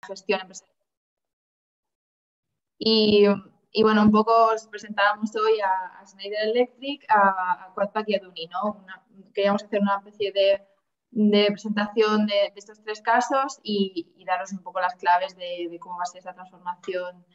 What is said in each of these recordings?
gestión empresarial. Y bueno, un poco os presentábamos hoy a Schneider Electric, a Quadpack y a Duni, ¿no? Queríamos hacer una especie de presentación de estos tres casos y daros un poco las claves de cómo va a ser esa transformación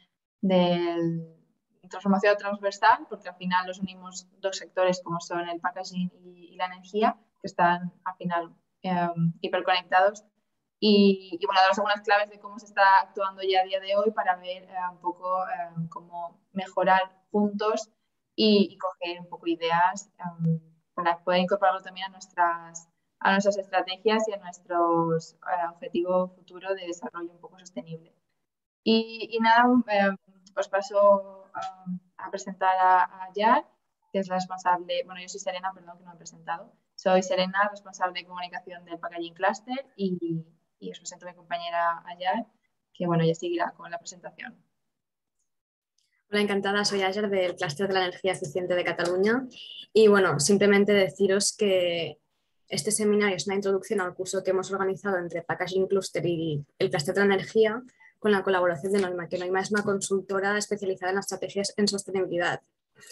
transversal, porque al final los unimos dos sectores como son el packaging y la energía, que están al final hiperconectados. Y bueno, daros algunas claves de cómo se está actuando ya a día de hoy para ver un poco cómo mejorar puntos y coger un poco ideas para poder incorporarlo también a nuestras estrategias y a nuestros objetivos futuros de desarrollo un poco sostenible. Y nada, os paso a presentar a Yar, que es la responsable, bueno, yo soy Serena, perdón que no me he presentado. Soy Serena, responsable de comunicación del Packaging Cluster y os presento a mi compañera Ayar, que bueno, ya seguirá con la presentación. Hola, encantada, soy Ayer del Clúster de la Energía Eficiente de Cataluña y bueno, simplemente deciros que este seminario es una introducción al curso que hemos organizado entre Packaging Cluster y el Clúster de la Energía con la colaboración de Noima, que Noima es una consultora especializada en las estrategias en sostenibilidad.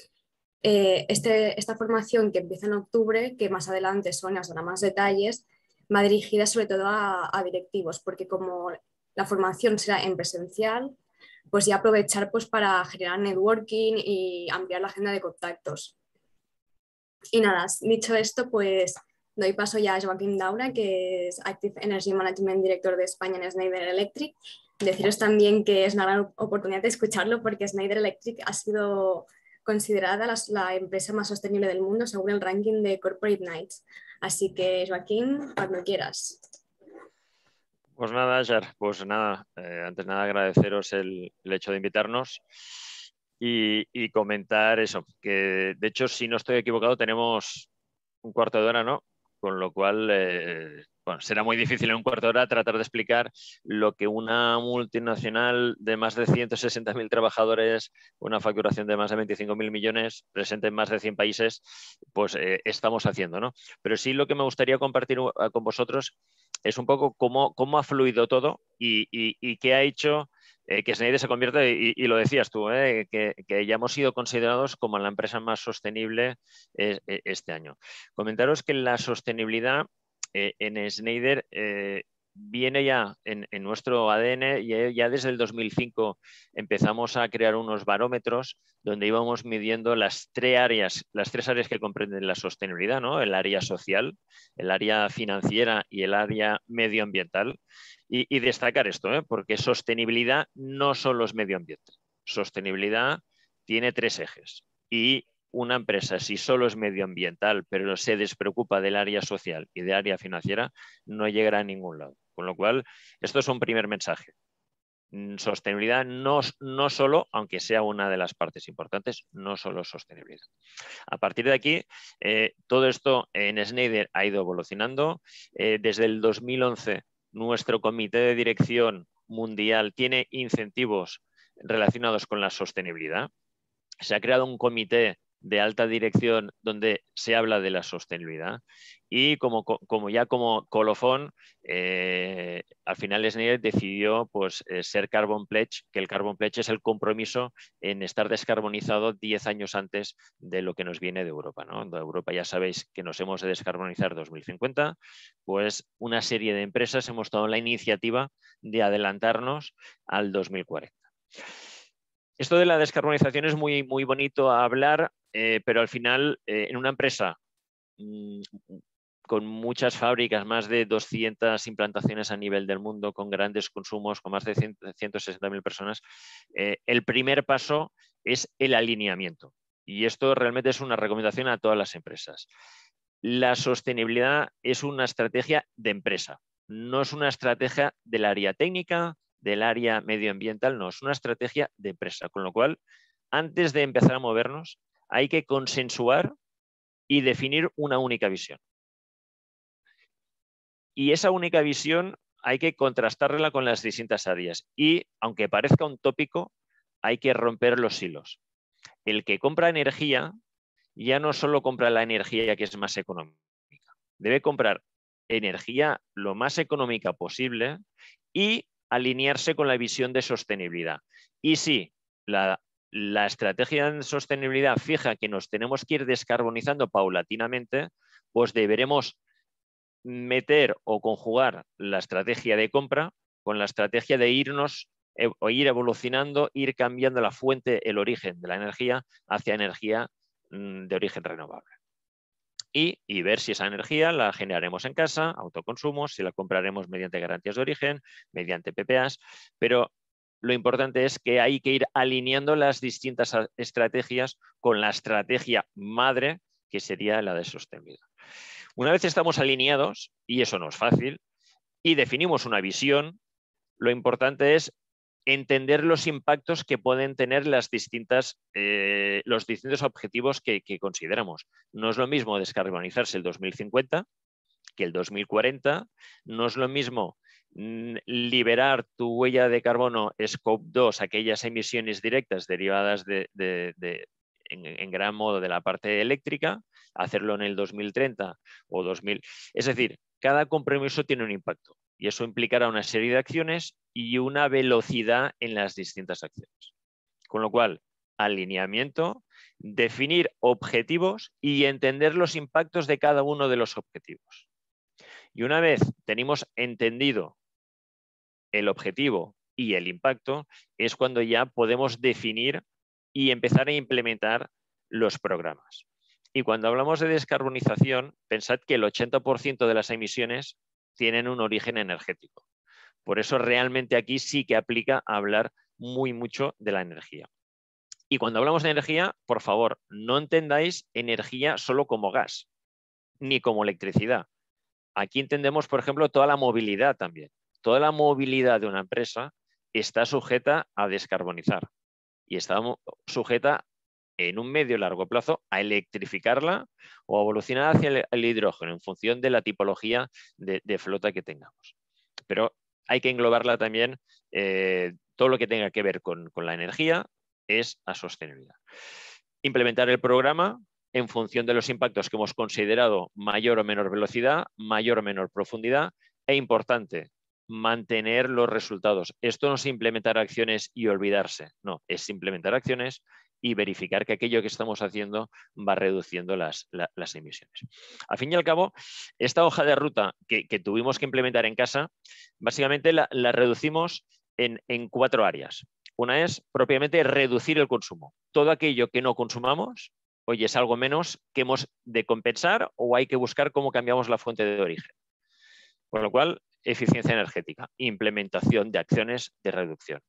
Esta formación que empieza en octubre, que más adelante Sonia os dará más detalles, va dirigida sobre todo a directivos, porque como la formación será en presencial, pues ya aprovechar pues, para generar networking y ampliar la agenda de contactos. Y nada, dicho esto, pues doy paso ya a Joaquín Daura, que es Active Energy Management Director de España en Schneider Electric. Deciros también que es una gran oportunidad de escucharlo porque Schneider Electric ha sido considerada la empresa más sostenible del mundo según el ranking de Corporate Knights. Así que, Joaquín, cuando quieras. Pues nada, Jar, pues nada, antes de nada agradeceros el hecho de invitarnos y comentar eso, que de hecho, si no estoy equivocado, tenemos un cuarto de hora, ¿no? Con lo cual, bueno, será muy difícil en un cuarto de hora tratar de explicar lo que una multinacional de más de 160.000 trabajadores, una facturación de más de 25.000 millones, presente en más de 100 países, pues estamos haciendo, ¿no? Pero sí lo que me gustaría compartir con vosotros es un poco cómo ha fluido todo y qué ha hecho que Schneider se convierta, y lo decías tú, que ya hemos sido considerados como la empresa más sostenible este año. Comentaros que la sostenibilidad en Schneider viene ya en nuestro ADN, y ya desde el 2005 empezamos a crear unos barómetros donde íbamos midiendo las tres áreas que comprenden la sostenibilidad, ¿no? El área social, el área financiera y el área medioambiental. Y destacar esto, porque sostenibilidad no solo es medio ambiente. Sostenibilidad tiene tres ejes y una empresa, si solo es medioambiental, pero se despreocupa del área social y del área financiera, no llegará a ningún lado. Con lo cual, esto es un primer mensaje. Sostenibilidad no solo, aunque sea una de las partes importantes, no solo sostenibilidad. A partir de aquí, todo esto en Schneider ha ido evolucionando. Desde el 2011, nuestro comité de dirección mundial tiene incentivos relacionados con la sostenibilidad. Se ha creado un comité de alta dirección donde se habla de la sostenibilidad y como colofón, al final Schneider decidió pues, ser Carbon Pledge, que el Carbon Pledge es el compromiso en estar descarbonizado 10 años antes de lo que nos viene de Europa, ¿no? De Europa ya sabéis que nos hemos de descarbonizar 2050, pues una serie de empresas hemos tomado la iniciativa de adelantarnos al 2040. Esto de la descarbonización es muy, muy bonito a hablar, pero al final en una empresa con muchas fábricas, más de 200 implantaciones a nivel del mundo, con grandes consumos, con más de 160.000 personas, el primer paso es el alineamiento. Y esto realmente es una recomendación a todas las empresas. La sostenibilidad es una estrategia de empresa, no es una estrategia del área técnica, del área medioambiental, no, es una estrategia de empresa. Con lo cual, antes de empezar a movernos, hay que consensuar y definir una única visión. Y esa única visión hay que contrastarla con las distintas áreas. Y, aunque parezca un tópico, hay que romper los hilos. El que compra energía ya no solo compra la energía que es más económica, debe comprar energía lo más económica posible y alinearse con la visión de sostenibilidad. Y si la estrategia de sostenibilidad fija que nos tenemos que ir descarbonizando paulatinamente, pues deberemos meter o conjugar la estrategia de compra con la estrategia de irnos o ir evolucionando, ir cambiando la fuente, el origen de la energía hacia energía de origen renovable. Y ver si esa energía la generaremos en casa, autoconsumo, si la compraremos mediante garantías de origen, mediante PPAs, pero lo importante es que hay que ir alineando las distintas estrategias con la estrategia madre, que sería la de sostenibilidad. Una vez estamos alineados, y eso no es fácil, y definimos una visión, lo importante es entender los impactos que pueden tener los distintos objetivos que consideramos. No es lo mismo descarbonizarse el 2050 que el 2040, no es lo mismo liberar tu huella de carbono Scope 2, aquellas emisiones directas derivadas en gran modo de la parte eléctrica, hacerlo en el 2030 o 2000. Es decir, cada compromiso tiene un impacto y eso implicará una serie de acciones y una velocidad en las distintas acciones. Con lo cual, alineamiento, definir objetivos y entender los impactos de cada uno de los objetivos. Y una vez tenemos entendido el objetivo y el impacto, es cuando ya podemos definir y empezar a implementar los programas. Y cuando hablamos de descarbonización, pensad que el 80% de las emisiones tienen un origen energético. Por eso realmente aquí sí que aplica a hablar mucho de la energía. Y cuando hablamos de energía, por favor, no entendáis energía solo como gas, ni como electricidad. Aquí entendemos, por ejemplo, toda la movilidad también. Toda la movilidad de una empresa está sujeta a descarbonizar y está sujeta en un medio y largo plazo a electrificarla o a evolucionar hacia el hidrógeno en función de la tipología de flota que tengamos. Pero hay que englobarla también, todo lo que tenga que ver con la energía es a sostenibilidad. Implementar el programa en función de los impactos que hemos considerado, mayor o menor velocidad, mayor o menor profundidad, e importante, mantener los resultados. Esto no es implementar acciones y olvidarse, no, es implementar acciones y verificar que aquello que estamos haciendo va reduciendo las emisiones. Al fin y al cabo, esta hoja de ruta que tuvimos que implementar en casa, básicamente la reducimos en 4 áreas. Una es propiamente reducir el consumo. Todo aquello que no consumamos, oye, es algo menos que hemos de compensar o hay que buscar cómo cambiamos la fuente de origen. Con lo cual, eficiencia energética, implementación de acciones de reducción.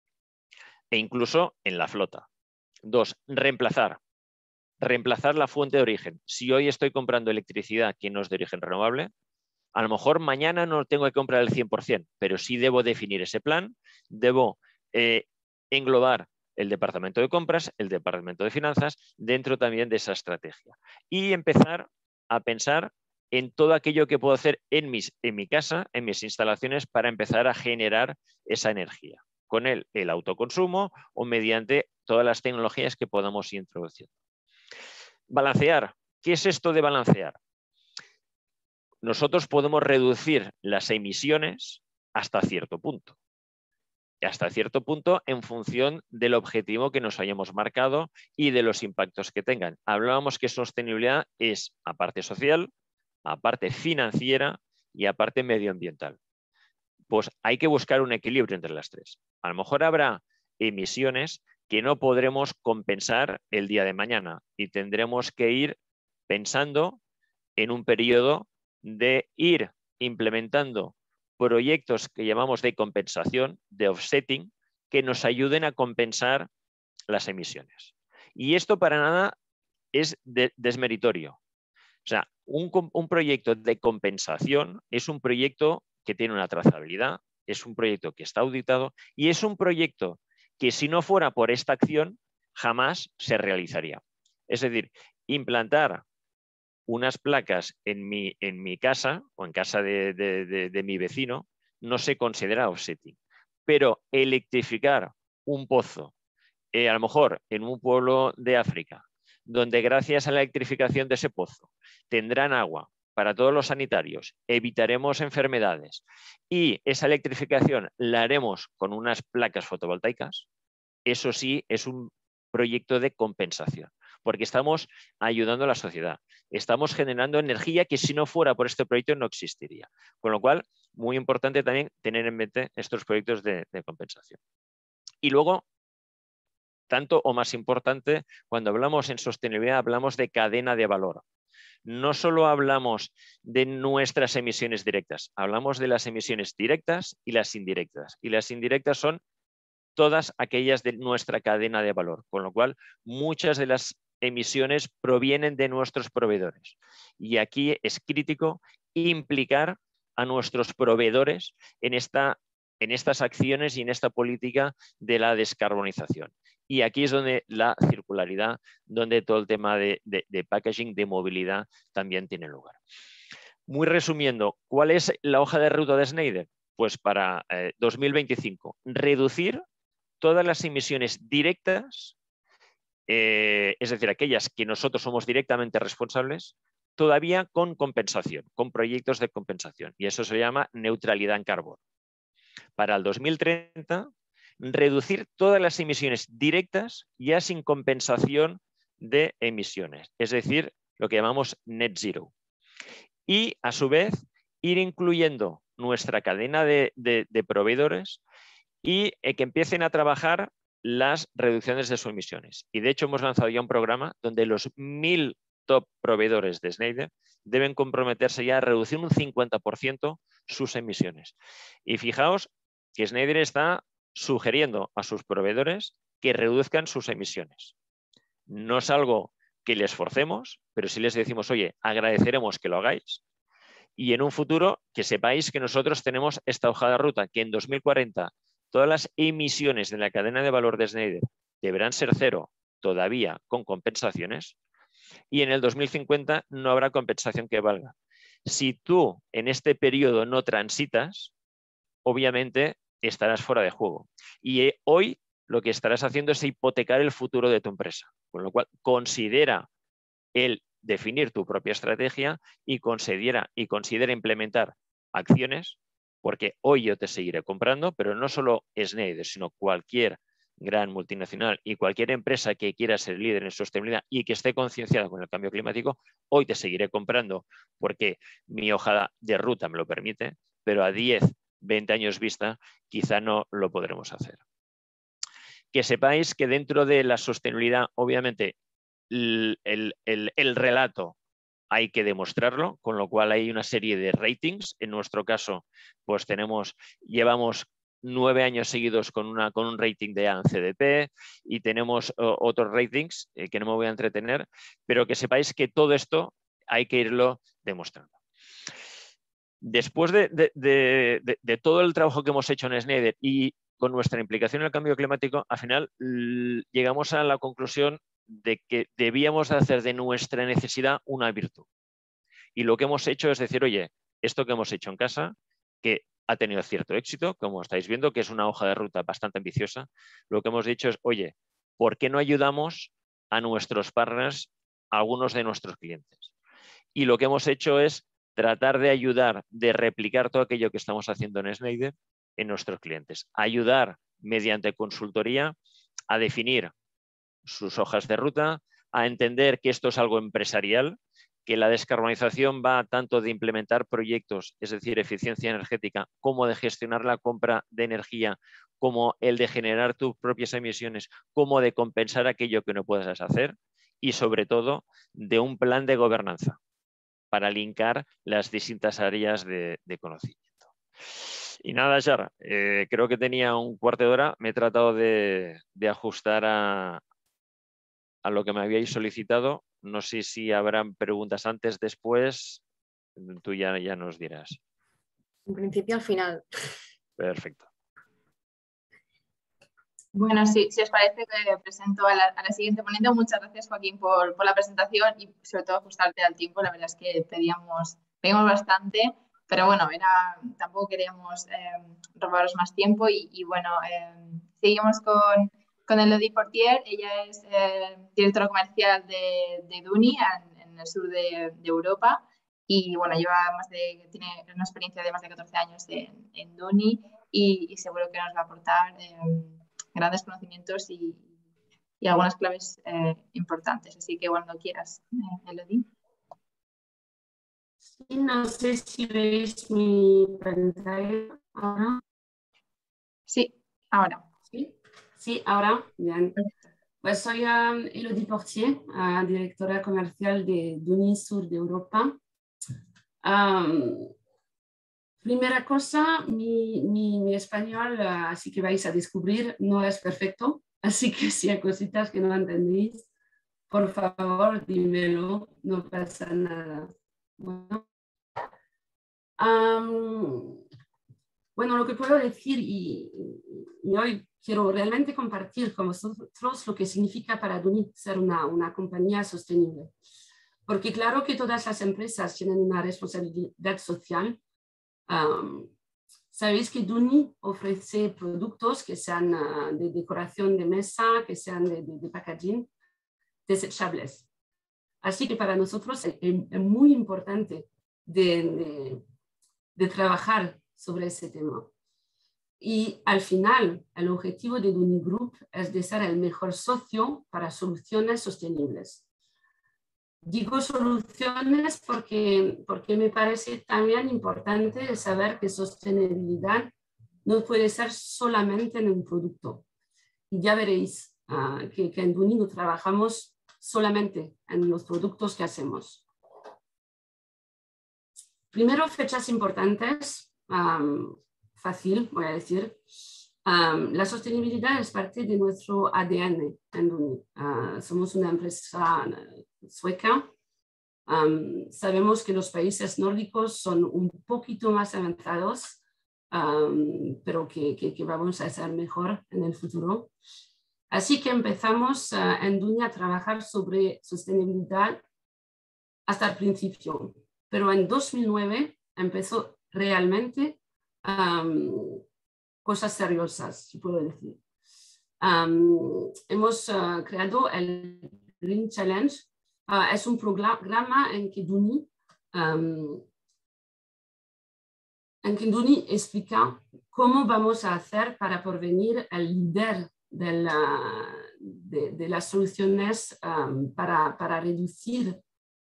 E incluso en la flota. 2, reemplazar. Reemplazar la fuente de origen. Si hoy estoy comprando electricidad que no es de origen renovable, a lo mejor mañana no tengo que comprar el 100%, pero sí debo definir ese plan, debo englobar el departamento de compras, el departamento de finanzas, dentro también de esa estrategia. Y empezar a pensar en todo aquello que puedo hacer en mi casa, en mis instalaciones, para empezar a generar esa energía, con el autoconsumo o mediante todas las tecnologías que podamos ir introduciendo. Balancear. ¿Qué es esto de balancear? Nosotros podemos reducir las emisiones hasta cierto punto. Hasta cierto punto en función del objetivo que nos hayamos marcado y de los impactos que tengan. Hablábamos que sostenibilidad es aparte social, aparte financiera y aparte medioambiental. Pues hay que buscar un equilibrio entre las tres. A lo mejor habrá emisiones que no podremos compensar el día de mañana y tendremos que ir pensando en un periodo de ir implementando proyectos que llamamos de compensación, de offsetting, que nos ayuden a compensar las emisiones. Y esto para nada es desmeritorio. O sea, un proyecto de compensación es un proyecto que tiene una trazabilidad, es un proyecto que está auditado y es un proyecto que si no fuera por esta acción jamás se realizaría. Es decir, implantar unas placas en mi casa o en casa de mi vecino no se considera offsetting. Pero electrificar un pozo, a lo mejor en un pueblo de África, donde gracias a la electrificación de ese pozo tendrán agua para todos los sanitarios, evitaremos enfermedades y esa electrificación la haremos con unas placas fotovoltaicas, eso sí es un proyecto de compensación, porque estamos ayudando a la sociedad, estamos generando energía que si no fuera por este proyecto no existiría. Con lo cual, muy importante también tener en mente estos proyectos de compensación. Y luego, tanto o más importante, cuando hablamos en sostenibilidad, hablamos de cadena de valor. No solo hablamos de nuestras emisiones directas, hablamos de las emisiones directas y las indirectas. Y las indirectas son todas aquellas de nuestra cadena de valor, con lo cual muchas de las emisiones provienen de nuestros proveedores. Y aquí es crítico implicar a nuestros proveedores en estas acciones y en esta política de la descarbonización. Y aquí es donde la circularidad, donde todo el tema de packaging, de movilidad, también tiene lugar. Muy resumiendo, ¿cuál es la hoja de ruta de Schneider? Pues para 2025, reducir todas las emisiones directas, es decir, aquellas que nosotros somos directamente responsables, todavía con compensación, con proyectos de compensación. Y eso se llama neutralidad en carbono. Para el 2030, reducir todas las emisiones directas ya sin compensación de emisiones, es decir, lo que llamamos net zero. Y a su vez, ir incluyendo nuestra cadena de proveedores y que empiecen a trabajar las reducciones de sus emisiones. Y de hecho hemos lanzado ya un programa donde los 1000 top proveedores de Schneider deben comprometerse ya a reducir un 50% sus emisiones. Y fijaos que Schneider está sugiriendo a sus proveedores que reduzcan sus emisiones. No es algo que les forcemos, pero sí les decimos, oye, agradeceremos que lo hagáis. Y en un futuro que sepáis que nosotros tenemos esta hoja de ruta, que en 2040 todas las emisiones de la cadena de valor de Schneider deberán ser cero, todavía con compensaciones, y en el 2050 no habrá compensación que valga. Si tú en este periodo no transitas, obviamente estarás fuera de juego. Y hoy lo que estarás haciendo es hipotecar el futuro de tu empresa, con lo cual considera el definir tu propia estrategia y considera implementar acciones, porque hoy yo te seguiré comprando, pero no solo Schneider, sino cualquier gran multinacional y cualquier empresa que quiera ser líder en sostenibilidad y que esté concienciada con el cambio climático, hoy te seguiré comprando porque mi hoja de ruta me lo permite, pero a 10, 20 años vista quizá no lo podremos hacer. Que sepáis que dentro de la sostenibilidad, obviamente, el relato hay que demostrarlo, con lo cual hay una serie de ratings. En nuestro caso, pues llevamos 9 años seguidos con un rating de A en CDP y tenemos otros ratings que no me voy a entretener, pero que sepáis que todo esto hay que irlo demostrando. Después de todo el trabajo que hemos hecho en Schneider y con nuestra implicación en el cambio climático, al final llegamos a la conclusión de que debíamos de hacer de nuestra necesidad una virtud. Y lo que hemos hecho es decir, oye, esto que hemos hecho en casa, que ha tenido cierto éxito, como estáis viendo, que es una hoja de ruta bastante ambiciosa, lo que hemos dicho es, oye, ¿por qué no ayudamos a nuestros partners, a algunos de nuestros clientes? Y lo que hemos hecho es tratar de ayudar, de replicar todo aquello que estamos haciendo en Schneider en nuestros clientes. Ayudar mediante consultoría a definir sus hojas de ruta, a entender que esto es algo empresarial, que la descarbonización va tanto de implementar proyectos, es decir, eficiencia energética, como de gestionar la compra de energía, como el de generar tus propias emisiones, como de compensar aquello que no puedas hacer y sobre todo de un plan de gobernanza para linkar las distintas áreas de conocimiento. Y nada, Jar, creo que tenía un cuarto de hora, me he tratado de ajustar a lo que me habíais solicitado. No sé si habrán preguntas antes, después, tú ya nos dirás. En principio al final. Perfecto. Bueno, sí, si os parece que presento a la siguiente ponente. Muchas gracias, Joaquín, por la presentación y sobre todo ajustarte al tiempo. La verdad es que pedíamos bastante, pero bueno, tampoco queríamos robaros más tiempo y bueno, seguimos con Elodie Fortier. Ella es directora comercial de Duni en el sur de Europa y bueno, tiene una experiencia de más de 14 años en Duni y seguro que nos va a aportar grandes conocimientos y algunas claves importantes. Así que cuando quieras, Elodie. Sí, no sé si veis mi pantalla ahora. Sí, ahora. Sí, ahora, bien. Perfecto. Pues soy Elodie Portier, directora comercial de Duni Sur de Europa. Primera cosa, mi español, así que vais a descubrir, no es perfecto. Así que si hay cositas que no entendéis, por favor, dímelo, no pasa nada. Bueno, lo que puedo decir, y hoy quiero realmente compartir con vosotros lo que significa para Duni ser una compañía sostenible. Porque claro que todas las empresas tienen una responsabilidad social. Sabéis que Duni ofrece productos que sean de decoración de mesa, que sean de packaging, desechables. Así que para nosotros es muy importante de trabajar sobre ese tema. Y al final, el objetivo de Duni Group es de ser el mejor socio para soluciones sostenibles. Digo soluciones porque me parece también importante saber que sostenibilidad no puede ser solamente en un producto. Y ya veréis que en Duni no trabajamos solamente en los productos que hacemos. Primero, fechas importantes, fácil, voy a decir. La sostenibilidad es parte de nuestro ADN en Duni. Somos una empresa sueca. Sabemos que los países nórdicos son un poquito más avanzados, pero que vamos a hacer mejor en el futuro. Así que empezamos en Duni a trabajar sobre sostenibilidad hasta el principio. Pero en 2009 empezó realmente cosas seriosas, si puedo decir. Hemos creado el Green Challenge. Es un programa en que Duni explica cómo vamos a hacer para porvenir el líder de las soluciones para reducir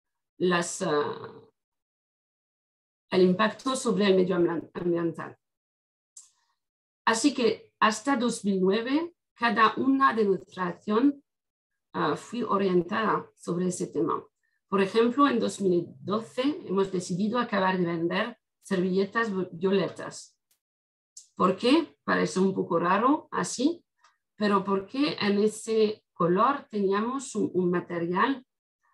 el impacto sobre el medio ambiental. Así que hasta 2009, cada una de nuestras acciones fue orientada sobre ese tema. Por ejemplo, en 2012 hemos decidido acabar de vender servilletas violetas. ¿Por qué? Parece un poco raro así, pero porque en ese color teníamos un material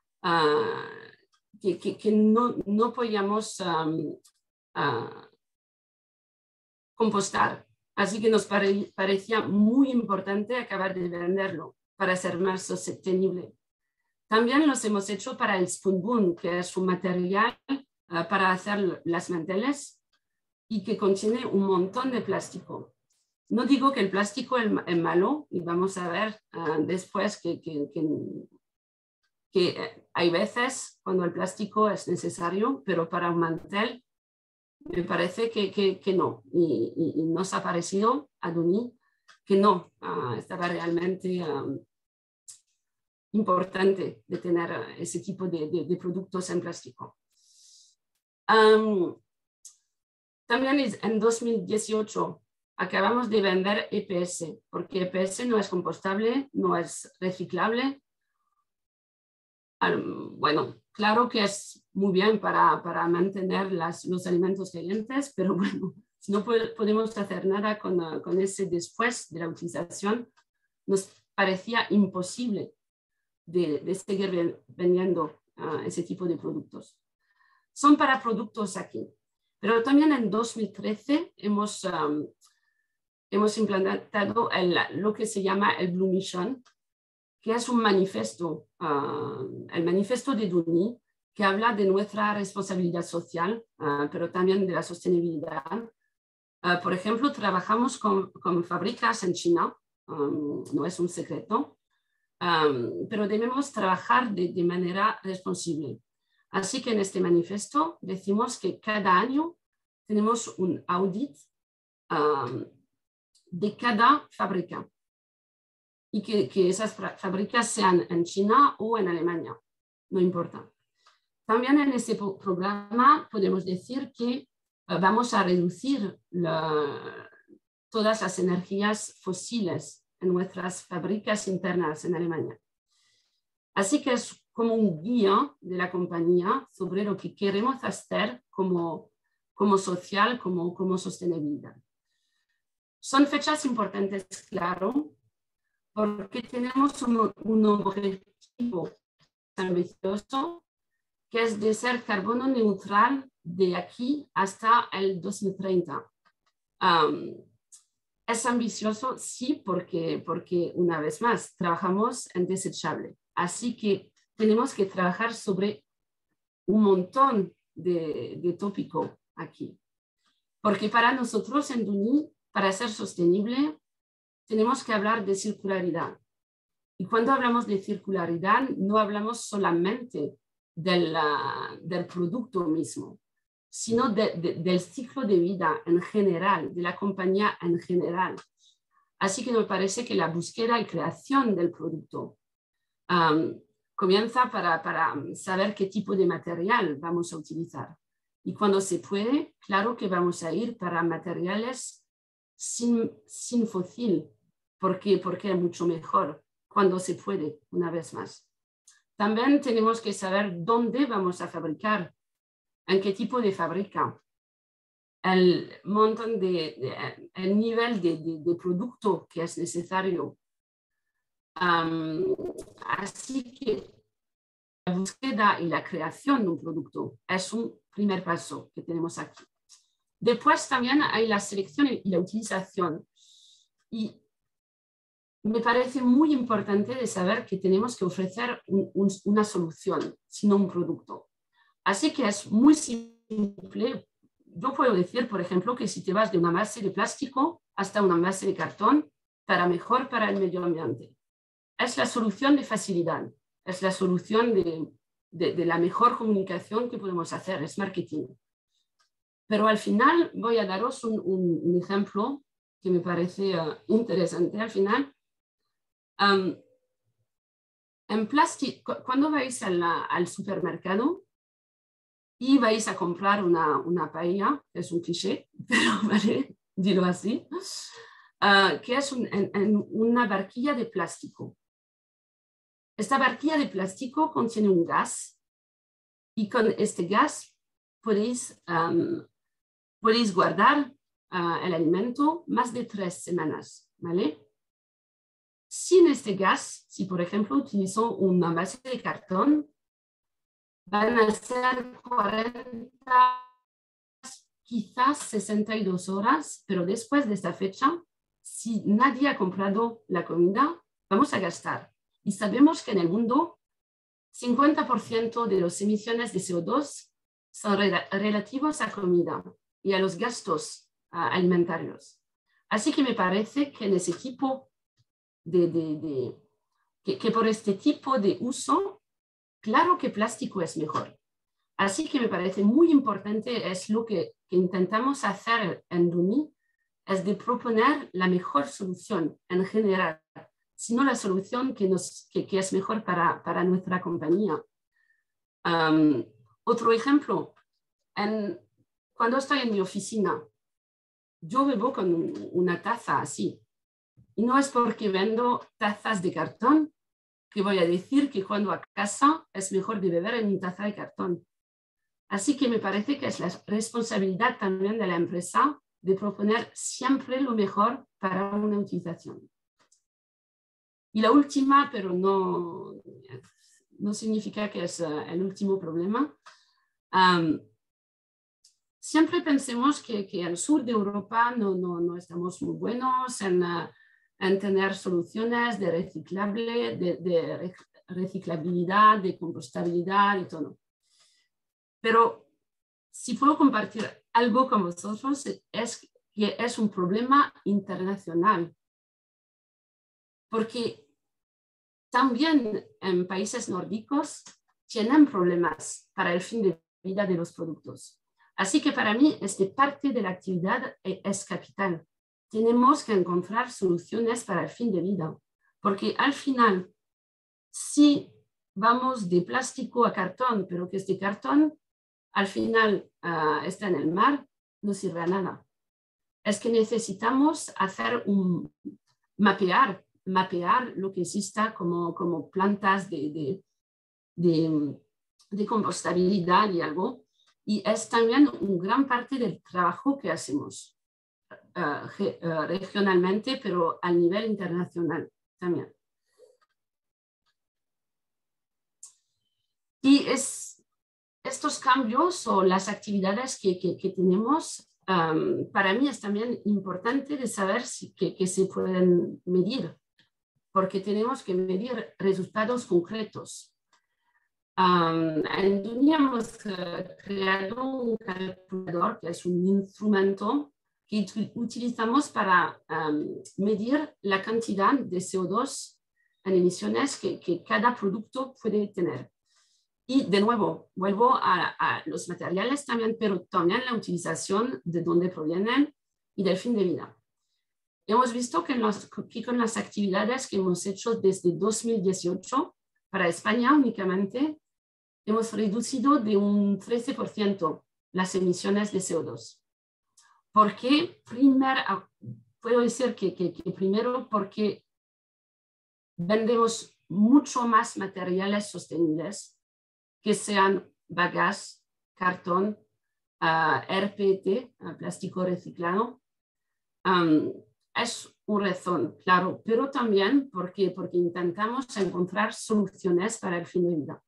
que no podíamos compostar. Así que nos parecía muy importante acabar de venderlo para ser más sostenible. También los hemos hecho para el Spunbun, que es un material para hacer las manteles y que contiene un montón de plástico. No digo que el plástico es malo, y vamos a ver después que hay veces cuando el plástico es necesario, pero para un mantel me parece que no. Y nos ha parecido a Duni que no, estaba realmente importante de tener ese tipo de productos en plástico. También en 2018 acabamos de vender EPS, porque EPS no es compostable, no es reciclable. Bueno, claro que es muy bien para mantener los alimentos calientes, pero bueno, si no podemos hacer nada con ese después de la utilización, nos parecía imposible de seguir vendiendo ese tipo de productos. Son para productos aquí, pero también en 2013 hemos implantado lo que se llama el Blue Mission, que es un manifiesto, el manifiesto de Duni, que habla de nuestra responsabilidad social, pero también de la sostenibilidad. Por ejemplo, trabajamos con fábricas en China, no es un secreto, pero debemos trabajar de manera responsable. Así que en este manifiesto decimos que cada año tenemos un audit de cada fábrica y que esas fábricas sean en China o en Alemania, no importa. También en este programa podemos decir que vamos a reducir todas las energías fósiles en nuestras fábricas internas en Alemania. Así que es como un guía de la compañía sobre lo que queremos hacer como social, como sostenibilidad. Son fechas importantes, claro, porque tenemos un objetivo ambicioso que es de ser carbono neutral de aquí hasta el 2030. Es ambicioso, sí, porque una vez más trabajamos en desechable. Así que tenemos que trabajar sobre un montón de tópicos aquí. Porque para nosotros en Duni, para ser sostenible, tenemos que hablar de circularidad. Y cuando hablamos de circularidad, no hablamos solamente del producto mismo, sino del ciclo de vida en general, de la compañía en general. Así que me parece que la búsqueda y creación del producto comienza para saber qué tipo de material vamos a utilizar. Y cuando se puede, claro que vamos a ir para materiales sin fósil, porque es mucho mejor cuando se puede, una vez más. También tenemos que saber dónde vamos a fabricar, en qué tipo de fábrica, el nivel de producto que es necesario. Así que la búsqueda y la creación de un producto es un primer paso que tenemos aquí. Después también hay la selección y la utilización. Y me parece muy importante de saber que tenemos que ofrecer una solución, sino un producto. Así que es muy simple. Yo puedo decir, por ejemplo, que si te vas de una base de plástico hasta una base de cartón, para mejor para el medio ambiente. Es la solución de facilidad, es la solución de la mejor comunicación que podemos hacer, es marketing. Pero al final voy a daros un ejemplo que me parece interesante al final. En plástico, cuando vais al supermercado y vais a comprar una paella, es un cliché, pero vale, dilo así, que es una barquilla de plástico. Esta barquilla de plástico contiene un gas y con este gas podéis guardar el alimento más de 3 semanas, ¿vale? Sin este gas, si por ejemplo utilizo una base de cartón, van a ser 40, quizás 62 horas, pero después de esta fecha, si nadie ha comprado la comida, vamos a gastar. Y sabemos que en el mundo, 50% de las emisiones de CO2 son relativos a comida y a los gastos alimentarios. Así que me parece que en ese tipo que por este tipo de uso, claro que plástico es mejor. Así que me parece muy importante, es lo que intentamos hacer en Duni, es de proponer la mejor solución en general, sino la solución que es mejor para nuestra compañía. Otro ejemplo, cuando estoy en mi oficina, yo bebo con una taza así. Y no es porque vendo tazas de cartón que voy a decir que cuando a casa es mejor de beber en una taza de cartón. Así que me parece que es la responsabilidad también de la empresa de proponer siempre lo mejor para una utilización. Y la última, pero no significa que es el último problema. Siempre pensemos que en el sur de Europa no estamos muy buenos en tener soluciones de reciclabilidad, de compostabilidad y todo. Pero si puedo compartir algo con vosotros, es que es un problema internacional. Porque también en países nórdicos tienen problemas para el fin de vida de los productos. Así que para mí, esta parte de la actividad es capital. Tenemos que encontrar soluciones para el fin de vida, porque al final, si vamos de plástico a cartón, pero que este cartón al final está en el mar, no sirve a nada. Es que necesitamos hacer mapear lo que exista como plantas de compostabilidad y algo. Y es también una gran parte del trabajo que hacemos regionalmente, pero a nivel internacional también. Y estos cambios o las actividades que tenemos, para mí es también importante de saber que se pueden medir, porque tenemos que medir resultados concretos. En Duny hemos creado un calculador que es un instrumento que utilizamos para medir la cantidad de CO2 en emisiones que cada producto puede tener. Y de nuevo, vuelvo a los materiales también, pero también la utilización de dónde provienen y del fin de vida. Hemos visto que con las actividades que hemos hecho desde 2018 para España únicamente, hemos reducido de un 13% las emisiones de CO2. ¿Por qué? Puedo decir que primero porque vendemos mucho más materiales sostenibles, que sean bagas, cartón, RPT, plástico reciclado. Es una razón, claro, pero también porque intentamos encontrar soluciones para el fin de vida.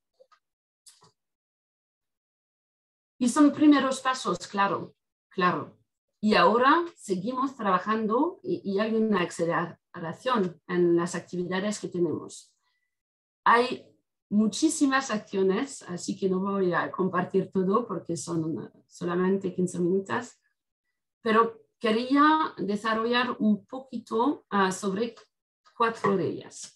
Y son primeros pasos, claro. Y ahora seguimos trabajando y hay una aceleración en las actividades que tenemos. Hay muchísimas acciones, así que no voy a compartir todo porque son solamente 15 minutos, pero quería desarrollar un poquito sobre 4 de ellas.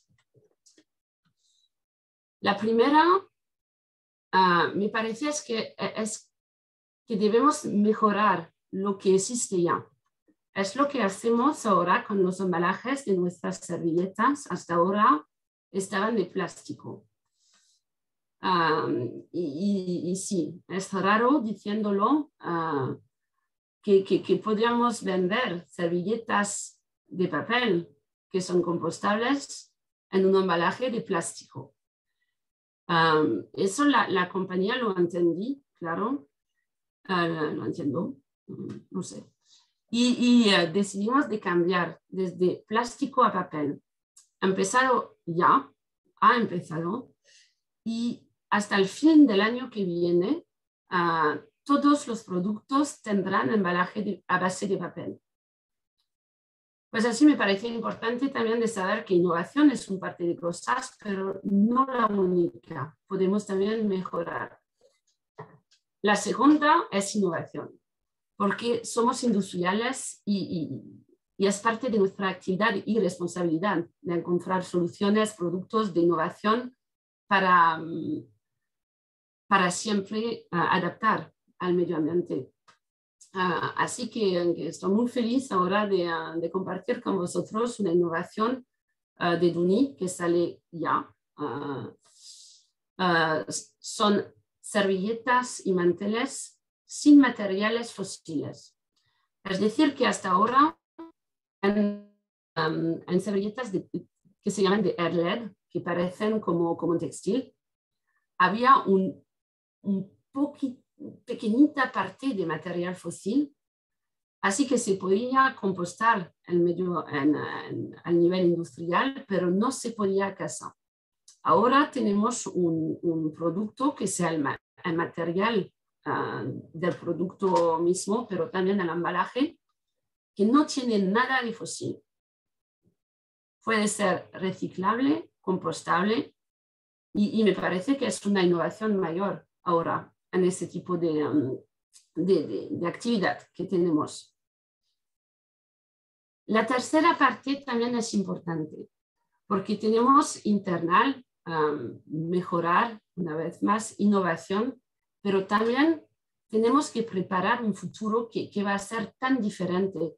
La primera, me parece es que debemos mejorar lo que existe ya. Es lo que hacemos ahora con los embalajes de nuestras servilletas. Hasta ahora estaban de plástico. Y sí, es raro diciéndolo que podríamos vender servilletas de papel que son compostables en un embalaje de plástico. Eso la compañía lo entendí, claro, lo entiendo, no sé. Y decidimos de cambiar desde plástico a papel. Ha empezado, y hasta el fin del año que viene, todos los productos tendrán embalaje a base de papel. Pues así me parece importante también de saber que innovación es un parte de cosas, pero no la única. Podemos también mejorar. La segunda es innovación, porque somos industriales y es parte de nuestra actividad y responsabilidad de encontrar soluciones, productos de innovación para siempre adaptar al medio ambiente. Así que estoy muy feliz ahora de compartir con vosotros una innovación de Duny que sale ya. Son servilletas y manteles sin materiales fósiles. Es decir, que hasta ahora en servilletas que se llaman de Airled, que parecen como un textil, había un pequeñita parte de material fósil, así que se podía compostar al nivel industrial, pero no se podía cazar. Ahora tenemos un producto que sea el material del producto mismo, pero también el embalaje, que no tiene nada de fósil. Puede ser reciclable, compostable, y me parece que es una innovación mayor ahora en ese tipo de actividad que tenemos. La tercera parte también es importante, porque tenemos mejorar una vez más, innovación, pero también tenemos que preparar un futuro que va a ser tan diferente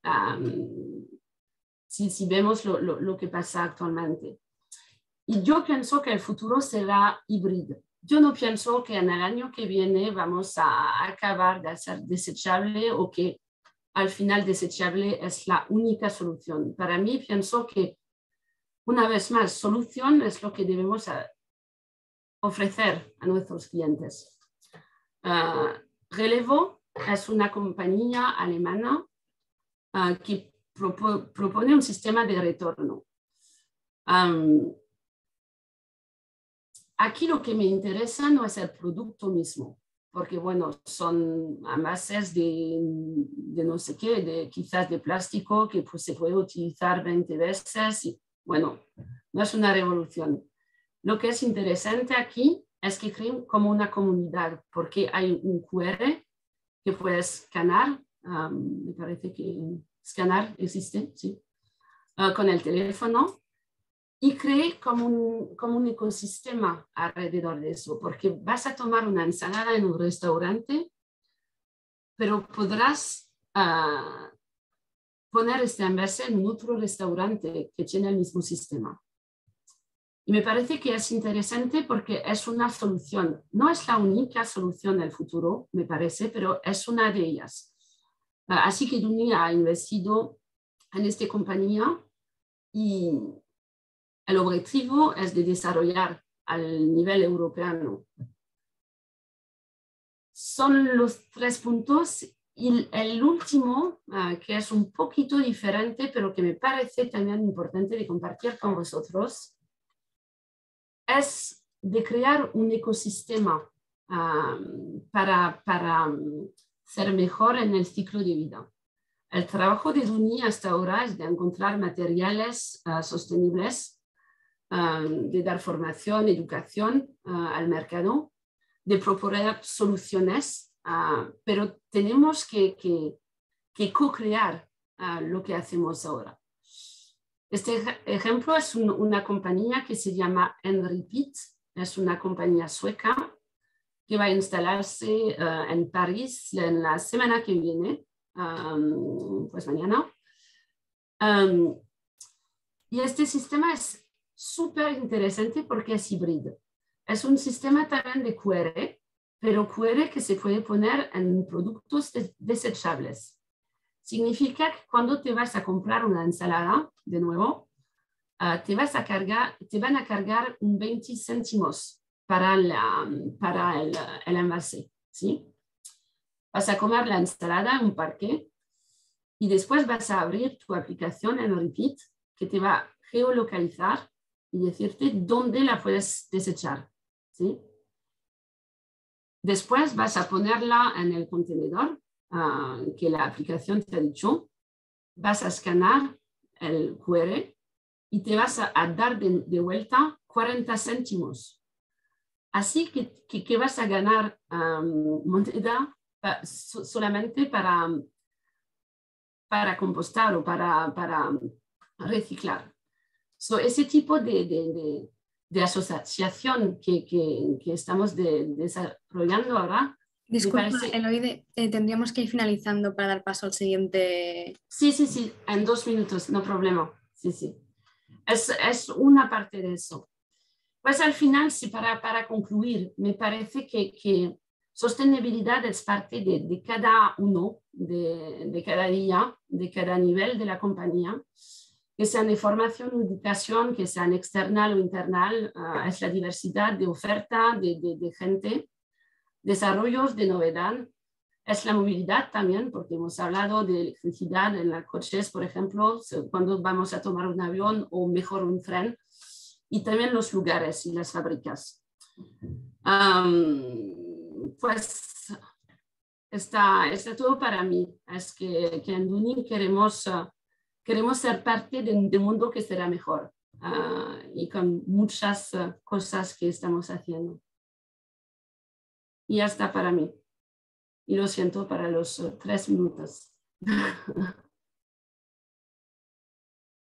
si vemos lo que pasa actualmente. Y yo pienso que el futuro será híbrido. Yo no pienso que en el año que viene vamos a acabar de hacer desechable o que al final desechable es la única solución. Para mí pienso que una vez más, solución es lo que debemos ofrecer a nuestros clientes. Relevo es una compañía alemana que propone un sistema de retorno. Aquí lo que me interesa no es el producto mismo, porque bueno, son envases de no sé qué, quizás de plástico que pues, se puede utilizar 20 veces y bueno, no es una revolución. Lo que es interesante aquí es que creen como una comunidad, porque hay un QR que puedes escanear, me parece que escanear existe, sí, con el teléfono, y cree como un ecosistema alrededor de eso, porque vas a tomar una ensalada en un restaurante, pero podrás poner este envase en otro restaurante que tiene el mismo sistema. Y me parece que es interesante porque es una solución. No es la única solución del futuro, me parece, pero es una de ellas. Así que Duni ha investido en esta compañía y el objetivo es de desarrollar al nivel europeo. Son los 3 puntos. Y el último, que es un poquito diferente, pero que me parece también importante de compartir con vosotros, es de crear un ecosistema para ser mejor en el ciclo de vida. El trabajo de Duni hasta ahora es de encontrar materiales sostenibles, de dar formación, educación al mercado, de proponer soluciones, pero tenemos que co-crear lo que hacemos ahora. Este ejemplo es una compañía que se llama Enrepeat, es una compañía sueca que va a instalarse en París en la semana que viene, pues mañana. Y este sistema es súper interesante porque es híbrido. Es un sistema también de QR, pero QR que se puede poner en productos desechables. Significa que cuando te vas a comprar una ensalada, de nuevo, te van a cargar un 20 céntimos para el envase, ¿sí? Vas a comer la ensalada en un parque y después vas a abrir tu aplicación en Repeat que te va a geolocalizar y decirte dónde la puedes desechar, ¿sí? Después vas a ponerla en el contenedor que la aplicación te ha dicho, vas a escanear el QR y te vas a dar de vuelta 40 céntimos. Así que vas a ganar moneda solamente para compostar o para reciclar. Ese tipo de asociación que estamos desarrollando ahora. Disculpa, Eloide, tendríamos que ir finalizando para dar paso al siguiente. Sí, en 2 minutos, no problema. Sí. Es una parte de eso. Pues al final, sí, para concluir, me parece que sostenibilidad es parte de cada uno, de cada día, de cada nivel de la compañía, que sean de formación o educación, que sean external o internal, es la diversidad de oferta, de gente, desarrollos de novedad, es la movilidad también, porque hemos hablado de electricidad en los coches, por ejemplo, cuando vamos a tomar un avión o mejor un tren, y también los lugares y las fábricas. Pues está todo para mí. Es que en Duni queremos ser parte de un mundo que será mejor y con muchas cosas que estamos haciendo. Y ya está para mí. Y lo siento para los 3 minutos.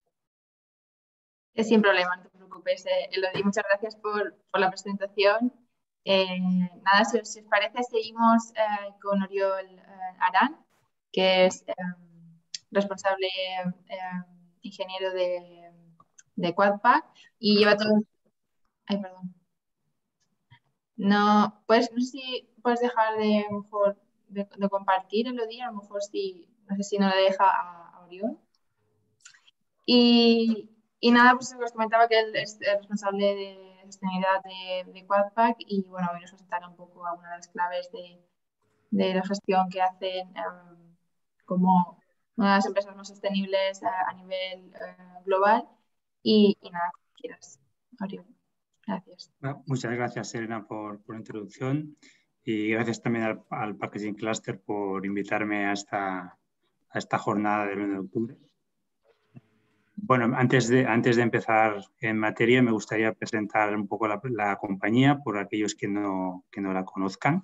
Sin problema, no te preocupes, Elodie. Muchas gracias por la presentación Nada, si os parece, seguimos con Oriol Arán, que es responsable ingeniero de Quadpack y lleva todo... Ay, perdón. No, pues no sé si puedes dejar de, a lo mejor, de compartir el día, a lo mejor si, no sé si no le deja a Oriol. Y nada, pues os comentaba que él es el responsable de sostenibilidad de Quadpack y bueno, hoy nos presentará un poco algunas de las claves de la gestión que hacen como una de las empresas más sostenibles a nivel global y nada, como quieras, Oriol. Gracias. Bueno, muchas gracias, Elena, por la introducción y gracias también al Packaging Cluster por invitarme a esta jornada del 1 de octubre. Bueno, antes de empezar en materia, me gustaría presentar un poco la compañía por aquellos que no la conozcan.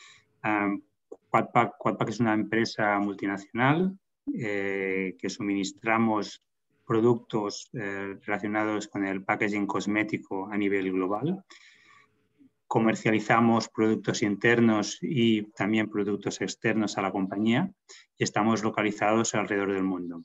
Quadpack es una empresa multinacional que suministramos productos relacionados con el packaging cosmético a nivel global. Comercializamos productos internos y también productos externos a la compañía y estamos localizados alrededor del mundo.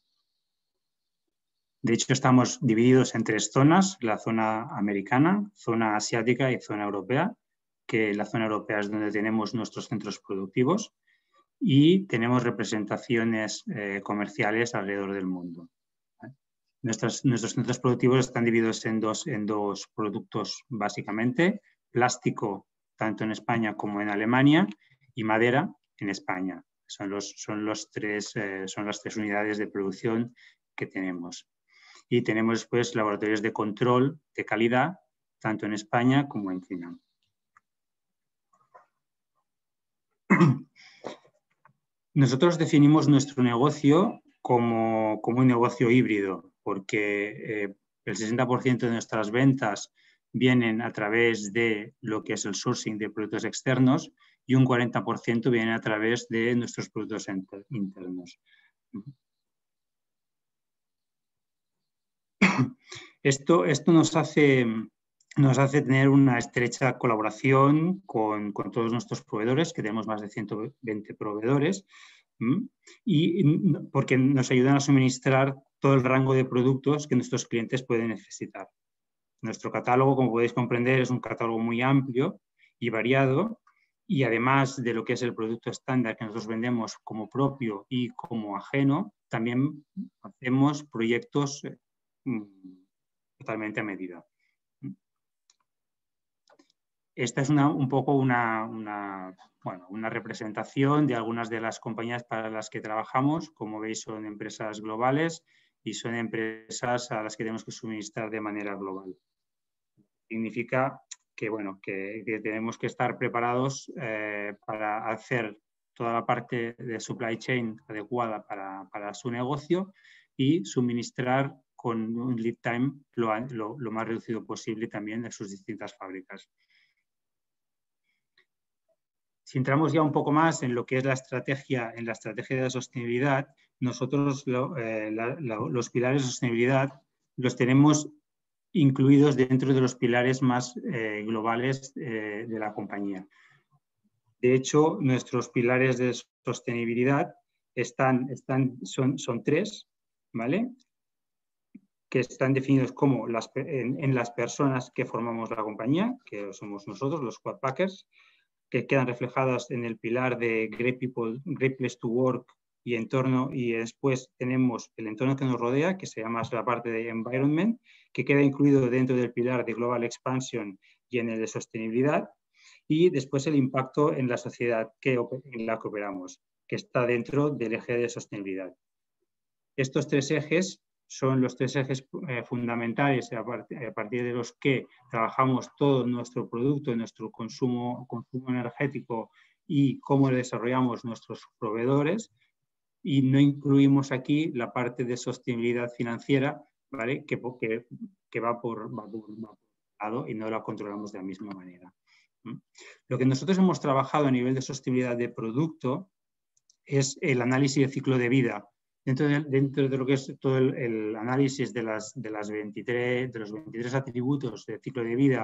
De hecho, estamos divididos en 3 zonas, la zona americana, zona asiática y zona europea, que la zona europea es donde tenemos nuestros centros productivos y tenemos representaciones comerciales alrededor del mundo. Nuestros centros productivos están divididos en dos productos básicamente, plástico tanto en España como en Alemania y madera en España. Son las 3 unidades de producción que tenemos. Y tenemos después laboratorios de control de calidad tanto en España como en China. Nosotros definimos nuestro negocio como un negocio híbrido, porque el 60% de nuestras ventas vienen a través de lo que es el sourcing de productos externos y un 40% vienen a través de nuestros productos internos. Esto nos hace tener una estrecha colaboración con todos nuestros proveedores, que tenemos más de 120 proveedores, y porque nos ayudan a suministrar todo el rango de productos que nuestros clientes pueden necesitar. Nuestro catálogo, como podéis comprender, es un catálogo muy amplio y variado, y además de lo que es el producto estándar que nosotros vendemos como propio y como ajeno, también hacemos proyectos totalmente a medida. Esta es un poco una representación de algunas de las compañías para las que trabajamos. Como veis, son empresas globales y son empresas a las que tenemos que suministrar de manera global. Significa que, bueno, que tenemos que estar preparados para hacer toda la parte de supply chain adecuada para su negocio y suministrar con un lead time lo más reducido posible también de sus distintas fábricas. Si entramos ya un poco más en lo que es la estrategia de sostenibilidad, nosotros los pilares de sostenibilidad los tenemos incluidos dentro de los pilares más globales de la compañía. De hecho, nuestros pilares de sostenibilidad son 3, ¿vale? Que están definidos como en las personas que formamos la compañía, que somos nosotros, los Quadpackers, que quedan reflejadas en el pilar de Great People, Great Place to Work y entorno, y después tenemos el entorno que nos rodea, que se llama la parte de Environment, que queda incluido dentro del pilar de Global Expansion y en el de sostenibilidad, y después el impacto en la sociedad en la que operamos, que está dentro del eje de sostenibilidad. Estos 3 ejes son los 3 ejes fundamentales a partir de los que trabajamos todo nuestro producto, nuestro consumo energético y cómo desarrollamos nuestros proveedores, y no incluimos aquí la parte de sostenibilidad financiera, ¿vale? que va por lado y no la controlamos de la misma manera. Lo que nosotros hemos trabajado a nivel de sostenibilidad de producto es el análisis de ciclo de vida. Dentro de lo que es todo el análisis de los 23 atributos de ciclo de vida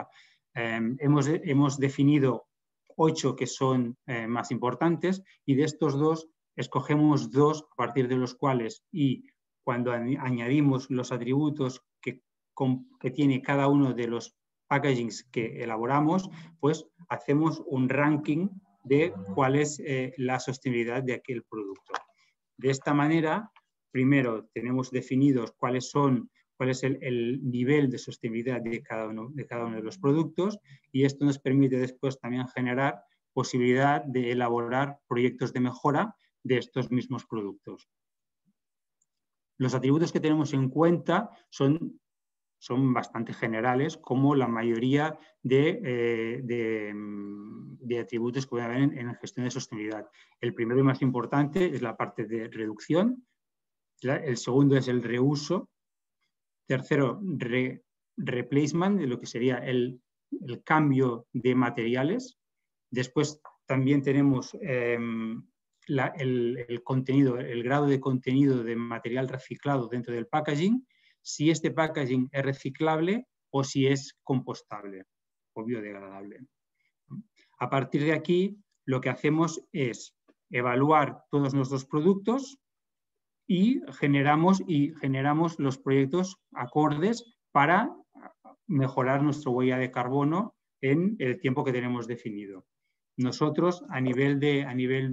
hemos definido 8 que son más importantes, y de estos 2 escogemos 2 a partir de los cuales, y cuando añadimos los atributos que tiene cada uno de los packagings que elaboramos, pues hacemos un ranking de cuál es la sostenibilidad de aquel producto. De esta manera, primero tenemos definidos cuál es el nivel de sostenibilidad de cada uno de los productos, y esto nos permite después también generar posibilidad de elaborar proyectos de mejora de estos mismos productos. Los atributos que tenemos en cuenta son bastante generales, como la mayoría de atributos que puede haber en gestión de sostenibilidad. El primero y más importante es la parte de reducción, el segundo es el reuso, tercero, replacement, de lo que sería el cambio de materiales. Después también tenemos el contenido, el grado de contenido de material reciclado dentro del packaging, si este packaging es reciclable o si es compostable o biodegradable. A partir de aquí, lo que hacemos es evaluar todos nuestros productos y generamos los proyectos acordes para mejorar nuestra huella de carbono en el tiempo que tenemos definido. Nosotros, a nivel de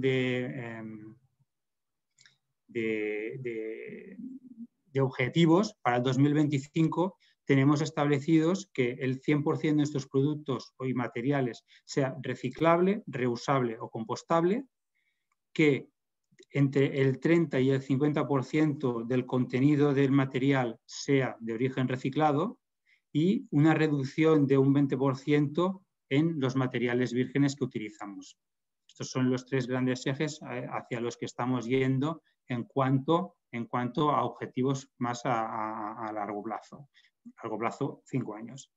objetivos, para el 2025 tenemos establecidos que el 100% de estos productos y materiales sea reciclable, reusable o compostable, que entre el 30 y el 50% del contenido del material sea de origen reciclado, y una reducción de un 20% en los materiales vírgenes que utilizamos. Estos son los 3 grandes ejes hacia los que estamos yendo en cuanto a objetivos más a largo plazo. Largo plazo, 5 años.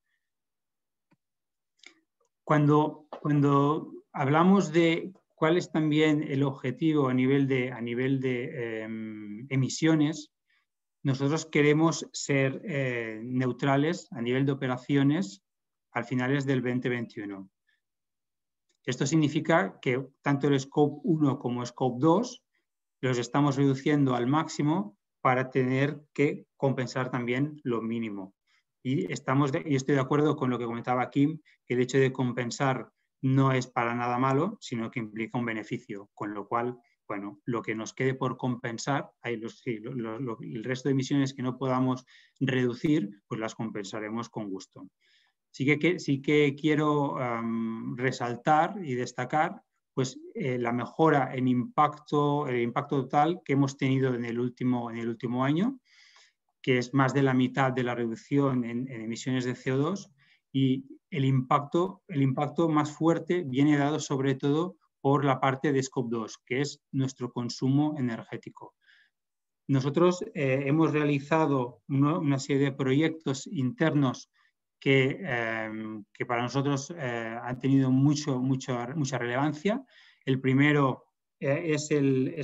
Cuando hablamos de cuál es también el objetivo a nivel de emisiones, nosotros queremos ser neutrales a nivel de operaciones al finales del 2021. Esto significa que tanto el Scope 1 como Scope 2 los estamos reduciendo al máximo para tener que compensar también lo mínimo. Y estoy de acuerdo con lo que comentaba Kim, que el hecho de compensar no es para nada malo, sino que implica un beneficio, con lo cual, bueno, lo que nos quede por compensar, el resto de emisiones que no podamos reducir, pues las compensaremos con gusto. Sí que quiero resaltar y destacar pues, la mejora en impacto total que hemos tenido en el último año, que es más de la mitad de la reducción en emisiones de CO2, y el impacto más fuerte viene dado sobre todo por la parte de Scope 2, que es nuestro consumo energético. Nosotros hemos realizado una serie de proyectos internos que para nosotros han tenido mucha relevancia. El primero es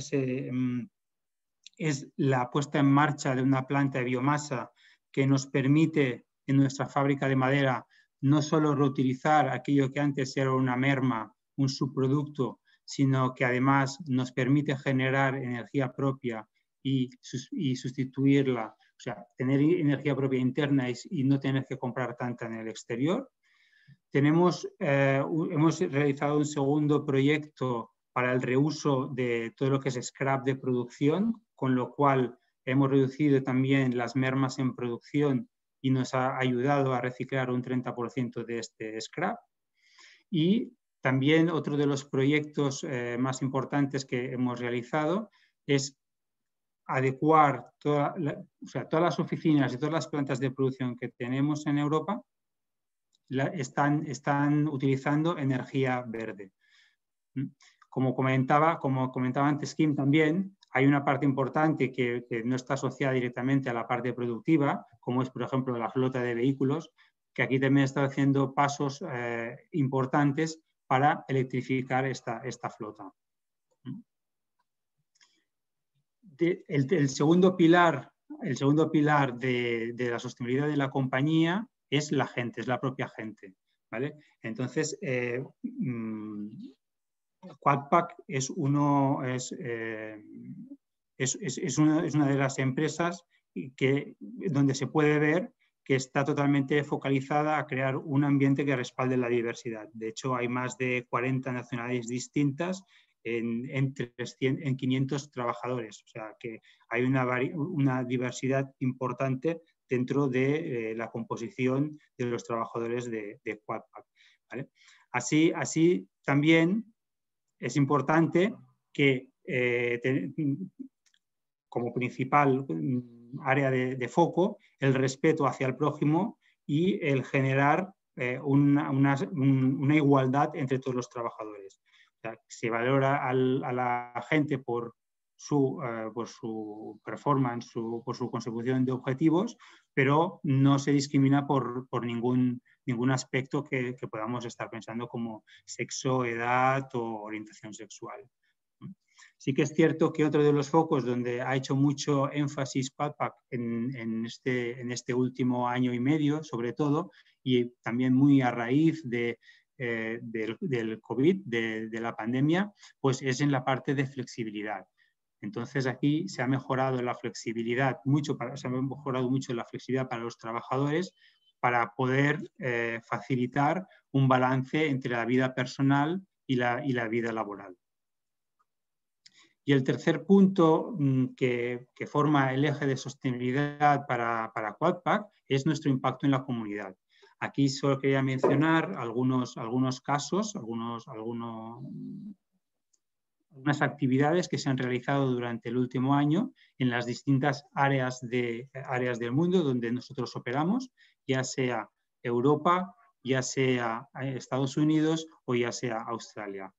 la puesta en marcha de una planta de biomasa que nos permite en nuestra fábrica de madera no solo reutilizar aquello que antes era una merma, un subproducto, sino que además nos permite generar energía propia y sustituirla, o sea, tener energía propia interna y no tener que comprar tanta en el exterior. Hemos realizado un segundo proyecto para el reuso de todo lo que es scrap de producción, con lo cual hemos reducido también las mermas en producción y nos ha ayudado a reciclar un 30% de este scrap. Y también otro de los proyectos más importantes que hemos realizado es adecuar todas las oficinas y todas las plantas de producción que tenemos en Europa están utilizando energía verde. Como comentaba antes Kim también, hay una parte importante que no está asociada directamente a la parte productiva, como es, por ejemplo, la flota de vehículos, que aquí también está haciendo pasos importantes para electrificar esta flota. El segundo pilar de la sostenibilidad de la compañía es la gente, es la propia gente. ¿vale? Entonces, Quadpack es una de las empresas donde se puede ver que está totalmente focalizada a crear un ambiente que respalde la diversidad. De hecho, hay más de 40 nacionalidades distintas en 500 trabajadores. O sea, que hay una diversidad importante dentro de la composición de los trabajadores de Quadpack, ¿vale? Así también es importante que como principal área de foco el respeto hacia el prójimo y el generar una igualdad entre todos los trabajadores. O sea, se valora a la gente por su performance, por su consecución de objetivos, pero no se discrimina por ningún aspecto que podamos estar pensando como sexo, edad o orientación sexual. Sí que es cierto que otro de los focos donde ha hecho mucho énfasis Quadpack en este último año y medio, sobre todo, y también muy a raíz del COVID, de la pandemia, pues es en la parte de flexibilidad. Entonces aquí se ha mejorado la flexibilidad, se ha mejorado mucho la flexibilidad para los trabajadores para poder facilitar un balance entre la vida personal y la vida laboral. Y el tercer punto que forma el eje de sostenibilidad para Quadpack es nuestro impacto en la comunidad. Aquí solo quería mencionar algunos casos, algunas actividades que se han realizado durante el último año en las distintas áreas del mundo donde nosotros operamos, ya sea Europa, ya sea Estados Unidos o ya sea Australia.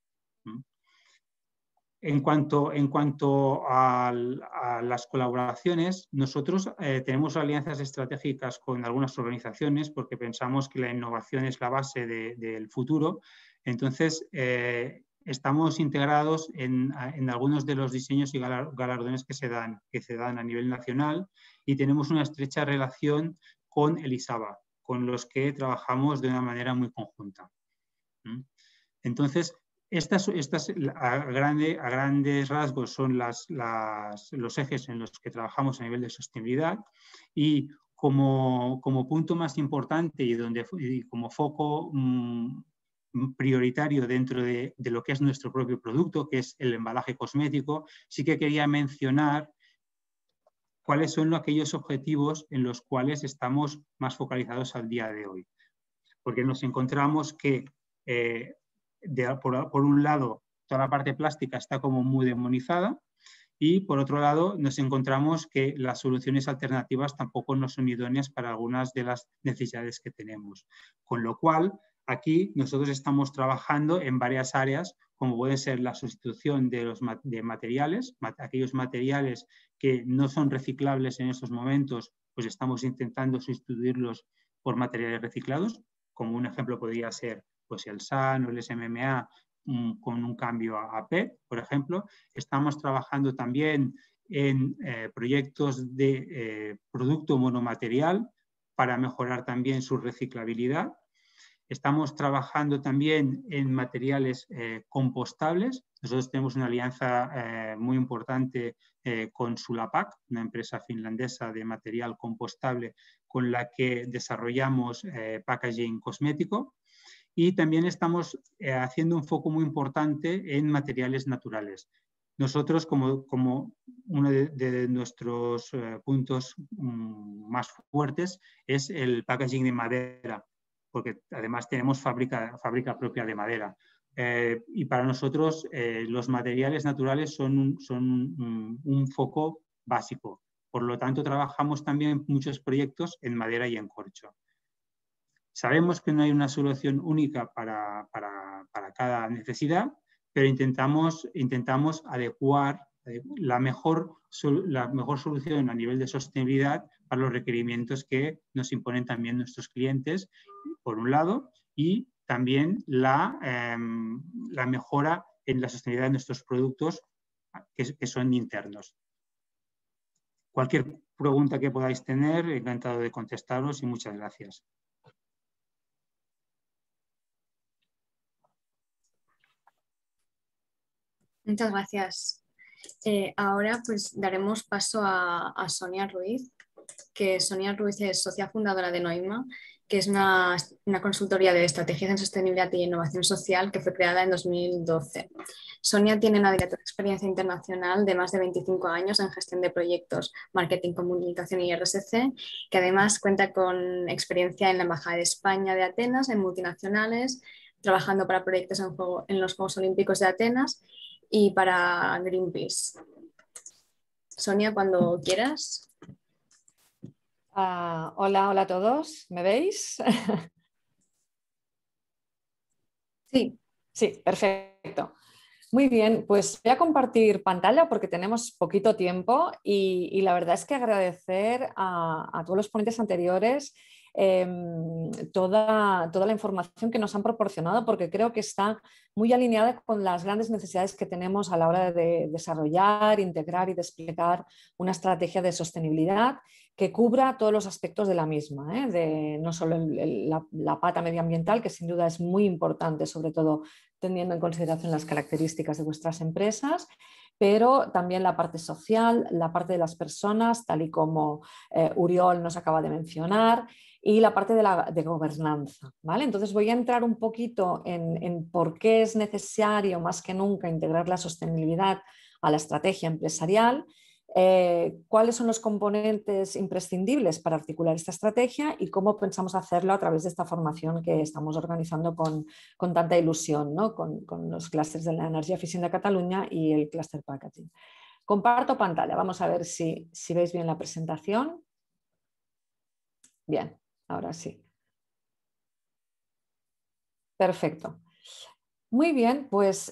En cuanto a las colaboraciones, nosotros tenemos alianzas estratégicas con algunas organizaciones porque pensamos que la innovación es la base del futuro. Entonces, estamos integrados en algunos de los diseños y galardones que se dan a nivel nacional y tenemos una estrecha relación con el ISABA, con los que trabajamos de una manera muy conjunta. Entonces, estas a grandes rasgos son los ejes en los que trabajamos a nivel de sostenibilidad y como punto más importante y como foco prioritario dentro de lo que es nuestro propio producto, que es el embalaje cosmético, sí que quería mencionar cuáles son aquellos objetivos en los cuales estamos más focalizados al día de hoy. Porque nos encontramos que por un lado, toda la parte plástica está como muy demonizada y por otro lado nos encontramos que las soluciones alternativas tampoco no son idóneas para algunas de las necesidades que tenemos. Con lo cual, aquí nosotros estamos trabajando en varias áreas, como puede ser la sustitución de materiales, aquellos materiales que no son reciclables en estos momentos, pues estamos intentando sustituirlos por materiales reciclados, como un ejemplo podría ser pues el SAN o el SMMA con un cambio a PET, por ejemplo. Estamos trabajando también en proyectos de producto monomaterial para mejorar también su reciclabilidad. Estamos trabajando también en materiales compostables. Nosotros tenemos una alianza muy importante con Sulapac, una empresa finlandesa de material compostable con la que desarrollamos packaging cosmético. Y también estamos haciendo un foco muy importante en materiales naturales. Nosotros, como uno de nuestros puntos más fuertes, es el packaging de madera, porque además tenemos fábrica propia de madera. Y para nosotros los materiales naturales son un foco básico. Por lo tanto, trabajamos también muchos proyectos en madera y en corcho. Sabemos que no hay una solución única para cada necesidad, pero intentamos adecuar la mejor solución a nivel de sostenibilidad para los requerimientos que nos imponen también nuestros clientes, por un lado, y también la mejora en la sostenibilidad de nuestros productos que son internos. Cualquier pregunta que podáis tener, encantado de contestaros y muchas gracias. Muchas gracias. Ahora pues daremos paso a Sonia Ruiz, que Sonia Ruiz es socia fundadora de Noima, que es una consultoría de estrategias en sostenibilidad y innovación social que fue creada en 2012. Sonia tiene una dilatada experiencia internacional de más de 25 años en gestión de proyectos, marketing, comunicación y RSC, que además cuenta con experiencia en la Embajada de España de Atenas, en multinacionales, trabajando para proyectos en los Juegos Olímpicos de Atenas y para Greenpeace. Sonia, cuando quieras. Hola a todos, ¿me veis? Sí. Sí, perfecto. Muy bien, pues voy a compartir pantalla porque tenemos poquito tiempo y la verdad es que agradecer a todos los ponentes anteriores toda la información que nos han proporcionado, porque creo que está muy alineada con las grandes necesidades que tenemos a la hora de desarrollar, integrar y desplegar una estrategia de sostenibilidad que cubra todos los aspectos de la misma, no solo la pata medioambiental, que sin duda es muy importante, sobre todo teniendo en consideración las características de vuestras empresas, pero también la parte social, la parte de las personas, tal y como Uriol nos acaba de mencionar, y la parte de gobernanza, ¿vale? Entonces voy a entrar un poquito en por qué es necesario más que nunca integrar la sostenibilidad a la estrategia empresarial, cuáles son los componentes imprescindibles para articular esta estrategia y cómo pensamos hacerlo a través de esta formación que estamos organizando con tanta ilusión, ¿no? con los clústeres de la energía eficiente de Cataluña y el clúster packaging. Comparto pantalla, vamos a ver si veis bien la presentación. Bien, ahora sí. Perfecto. Muy bien, pues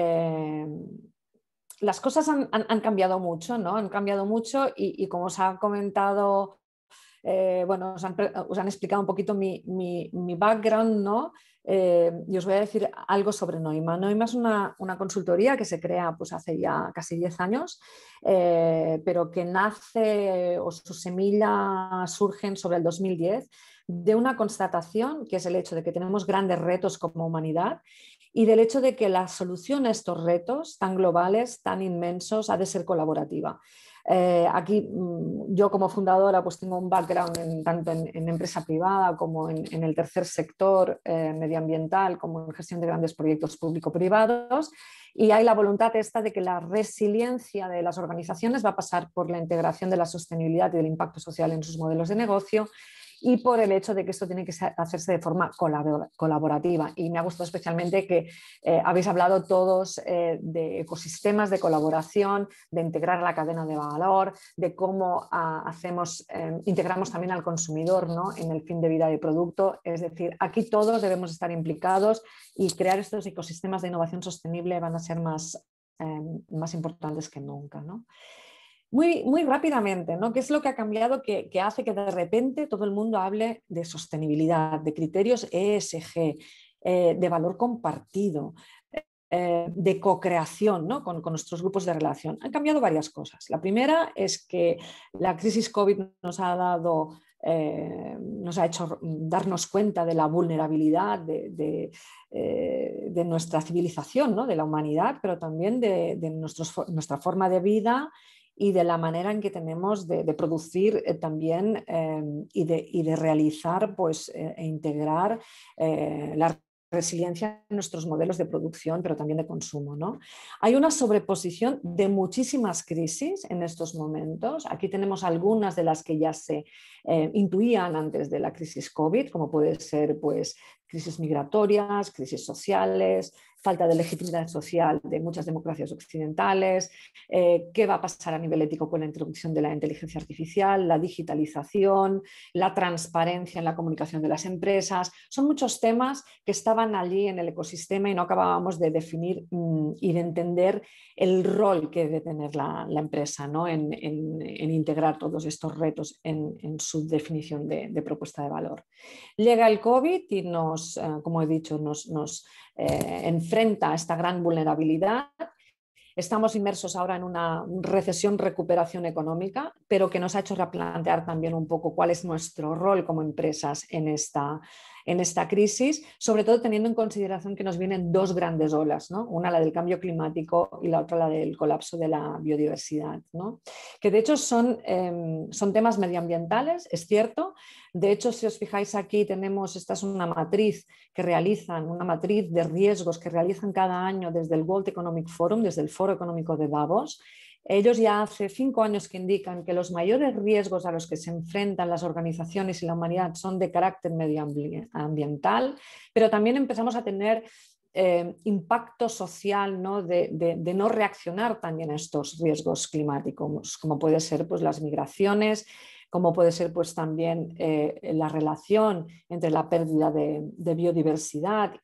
las cosas han cambiado mucho, ¿no? Han cambiado mucho y como os ha comentado, bueno, os han explicado un poquito mi background, ¿no? Y os voy a decir algo sobre Noima. Noima es una consultoría que se crea pues, hace ya casi 10 años, pero que nace o su semilla surgen sobre el 2010 de una constatación que es el hecho de que tenemos grandes retos como humanidad y del hecho de que la solución a estos retos tan globales, tan inmensos, ha de ser colaborativa. Aquí yo como fundadora pues tengo un background tanto en empresa privada como en el tercer sector medioambiental, como en gestión de grandes proyectos público-privados, y hay la voluntad esta de que la resiliencia de las organizaciones va a pasar por la integración de la sostenibilidad y del impacto social en sus modelos de negocio y por el hecho de que esto tiene que hacerse de forma colaborativa. Y me ha gustado especialmente que habéis hablado todos de ecosistemas de colaboración, de integrar la cadena de valor, de cómo integramos también al consumidor, ¿no? En el fin de vida del producto. Es decir, aquí todos debemos estar implicados y crear estos ecosistemas de innovación sostenible van a ser más importantes que nunca, ¿no? Muy rápidamente, ¿no? ¿Qué es lo que ha cambiado que hace que de repente todo el mundo hable de sostenibilidad, de criterios ESG, de valor compartido, de co-creación, ¿no? con nuestros grupos de relación? Han cambiado varias cosas. La primera es que la crisis COVID nos ha hecho darnos cuenta de la vulnerabilidad de nuestra civilización, ¿no? De la humanidad, pero también de nuestra forma de vida y de la manera en que tenemos de producir también y de realizar pues, e integrar la resiliencia en nuestros modelos de producción, pero también de consumo, ¿no? Hay una sobreposición de muchísimas crisis en estos momentos. Aquí tenemos algunas de las que ya se intuían antes de la crisis COVID, como puede ser pues, crisis migratorias, crisis sociales, falta de legitimidad social de muchas democracias occidentales, qué va a pasar a nivel ético con la introducción de la inteligencia artificial, la digitalización, la transparencia en la comunicación de las empresas. Son muchos temas que estaban allí en el ecosistema y no acabábamos de definir y de entender el rol que debe tener la empresa, ¿no? en integrar todos estos retos en su definición de propuesta de valor. Llega el COVID y como he dicho, nos enfrenta a esta gran vulnerabilidad. Estamos inmersos ahora en una recesión-recuperación económica, pero que nos ha hecho replantear también un poco cuál es nuestro rol como empresas en esta en esta crisis, sobre todo teniendo en consideración que nos vienen dos grandes olas, ¿no? Una la del cambio climático y la otra la del colapso de la biodiversidad, ¿no? Que de hecho son temas medioambientales, es cierto. De hecho, si os fijáis aquí, esta es una matriz una matriz de riesgos que realizan cada año desde el World Economic Forum, desde el Foro Económico de Davos. Ellos ya hace 5 años que indican que los mayores riesgos a los que se enfrentan las organizaciones y la humanidad son de carácter medioambiental, pero también empezamos a tener impacto social, ¿no? De no reaccionar también a estos riesgos climáticos, como puede ser pues, las migraciones, como puede ser pues, también la relación entre la pérdida de biodiversidad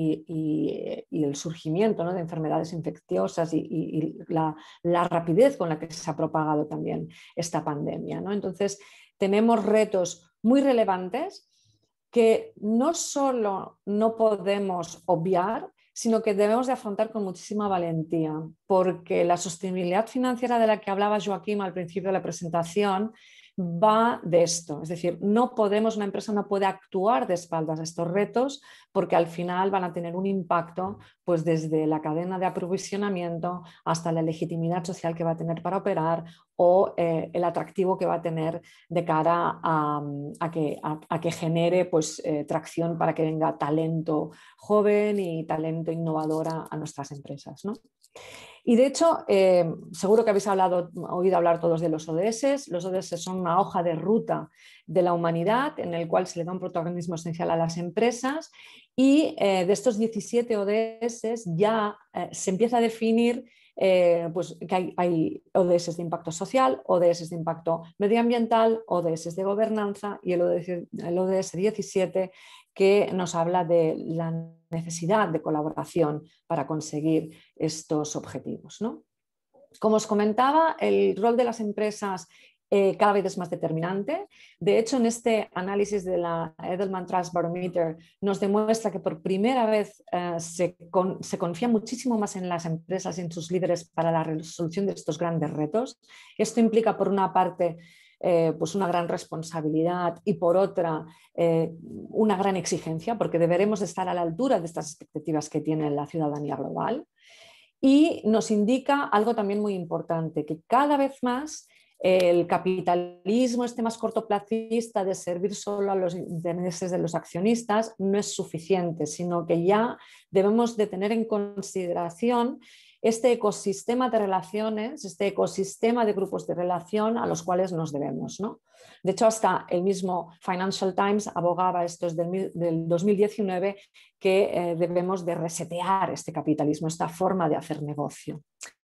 y el surgimiento, ¿no? de enfermedades infecciosas y la rapidez con la que se ha propagado también esta pandemia, ¿no? Entonces, tenemos retos muy relevantes que no solo no podemos obviar, sino que debemos de afrontar con muchísima valentía, porque la sostenibilidad financiera de la que hablaba Joaquim al principio de la presentación va de esto, es decir, una empresa no puede actuar de espaldas a estos retos porque al final van a tener un impacto pues desde la cadena de aprovisionamiento hasta la legitimidad social que va a tener para operar o el atractivo que va a tener de cara a que genere pues, tracción para que venga talento joven y talento innovador a nuestras empresas, ¿no? Y de hecho, seguro que habéis oído hablar todos de los ODS. Los ODS son una hoja de ruta de la humanidad en el cual se le da un protagonismo esencial a las empresas y de estos 17 ODS ya se empieza a definir pues que hay ODS de impacto social, ODS de impacto medioambiental, ODS de gobernanza y el ODS 17 que nos habla de la necesidad de colaboración para conseguir estos objetivos, ¿no? Como os comentaba, el rol de las empresas cada vez es más determinante. De hecho, en este análisis de la Edelman Trust Barometer nos demuestra que por primera vez se confía muchísimo más en las empresas y en sus líderes para la resolución de estos grandes retos. Esto implica, por una parte, pues una gran responsabilidad y por otra una gran exigencia, porque deberemos estar a la altura de estas expectativas que tiene la ciudadanía global. Y nos indica algo también muy importante, que cada vez más el capitalismo más cortoplacista de servir solo a los intereses de los accionistas no es suficiente, sino que ya debemos de tener en consideración este ecosistema de relaciones, este ecosistema de grupos de relación a los cuales nos debemos, ¿no? De hecho, hasta el mismo Financial Times abogaba, esto es del 2019, que debemos de resetear este capitalismo, esta forma de hacer negocio.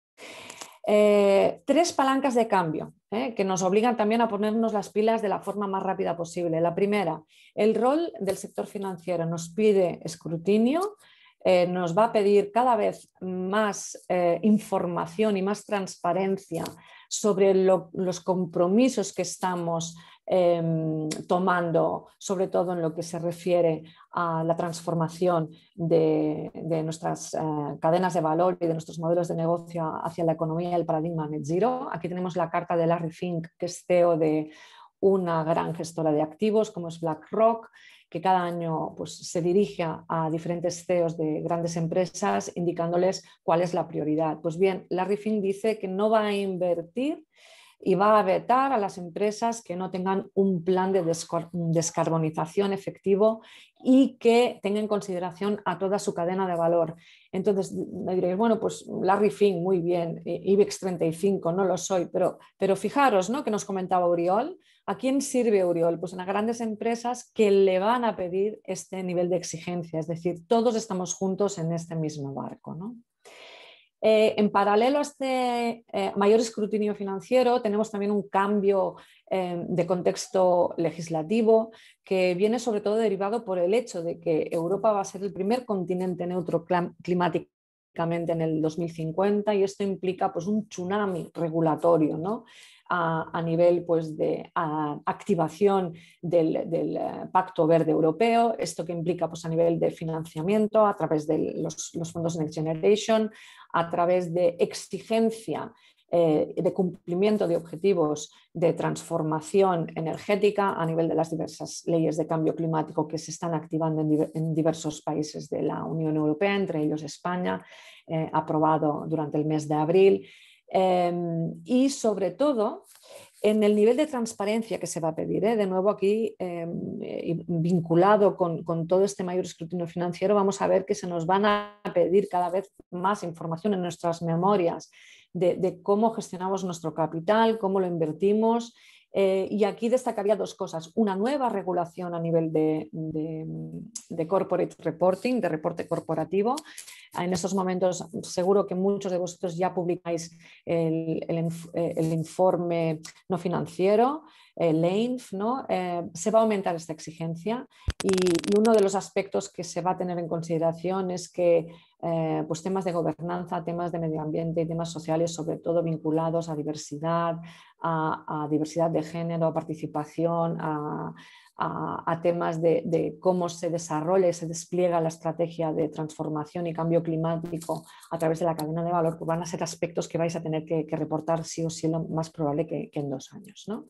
3 palancas de cambio que nos obligan también a ponernos las pilas de la forma más rápida posible. La primera, el rol del sector financiero nos pide escrutinio, nos va a pedir cada vez más información y más transparencia sobre los compromisos que estamos tomando, sobre todo en lo que se refiere a la transformación de nuestras cadenas de valor y de nuestros modelos de negocio hacia la economía y el paradigma Net Zero. Aquí tenemos la carta de Larry Fink, que es CEO de una gran gestora de activos como es BlackRock, que cada año pues, se dirige a diferentes CEOs de grandes empresas indicándoles cuál es la prioridad. Pues bien, Larry Fink dice que no va a invertir y va a vetar a las empresas que no tengan un plan de descarbonización efectivo y que tengan en consideración a toda su cadena de valor. Entonces me diréis, bueno, pues Larry Fink, muy bien, IBEX 35, no lo soy, pero fijaros, ¿no?, que nos comentaba Oriol. ¿A quién sirve Oriol? Pues a grandes empresas que le van a pedir este nivel de exigencia, es decir, todos estamos juntos en este mismo barco, ¿no? En paralelo a este mayor escrutinio financiero, tenemos también un cambio de contexto legislativo que viene sobre todo derivado por el hecho de que Europa va a ser el primer continente neutro climáticamente en el 2050 y esto implica pues, un tsunami regulatorio, ¿no?, a nivel pues, de activación del Pacto Verde Europeo, esto que implica pues, a nivel de financiamiento a través de los fondos Next Generation, a través de exigencia de cumplimiento de objetivos de transformación energética a nivel de las diversas leyes de cambio climático que se están activando en diversos países de la Unión Europea, entre ellos España, aprobado durante el mes de abril. Y sobre todo en el nivel de transparencia que se va a pedir. De nuevo aquí, vinculado con todo este mayor escrutinio financiero, vamos a ver que se nos van a pedir cada vez más información en nuestras memorias de cómo gestionamos nuestro capital, cómo lo invertimos. Y aquí destacaría dos cosas. Una nueva regulación a nivel de corporate reporting, de reporte corporativo. En estos momentos seguro que muchos de vosotros ya publicáis el informe no financiero, el EINF, ¿no? Se va a aumentar esta exigencia y uno de los aspectos que se va a tener en consideración es que pues temas de gobernanza, temas de medio ambiente y temas sociales, sobre todo vinculados a diversidad, a diversidad de género, a participación, a temas de cómo se desarrolla y se despliega la estrategia de transformación y cambio climático a través de la cadena de valor, pues van a ser aspectos que vais a tener que reportar sí o sí, lo más probable que en 2 años, ¿no?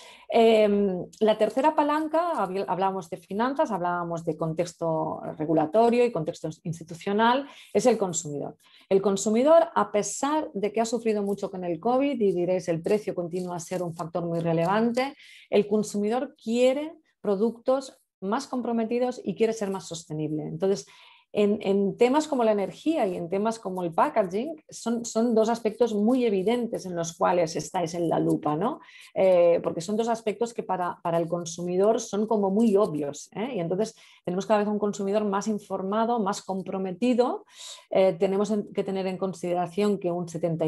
La tercera palanca, hablábamos de finanzas, hablábamos de contexto regulatorio y contexto institucional, es el consumidor. El consumidor, a pesar de que ha sufrido mucho con el COVID, y diréis el precio continúa a ser un factor muy relevante, el consumidor quiere productos más comprometidos y quiere ser más sostenible. Entonces, en temas como la energía y en temas como el packaging son dos aspectos muy evidentes en los cuales estáis en la lupa, ¿no? Porque son dos aspectos que para el consumidor son como muy obvios, ¿eh? Y entonces tenemos cada vez un consumidor más informado, más comprometido. Tenemos que tener en consideración que un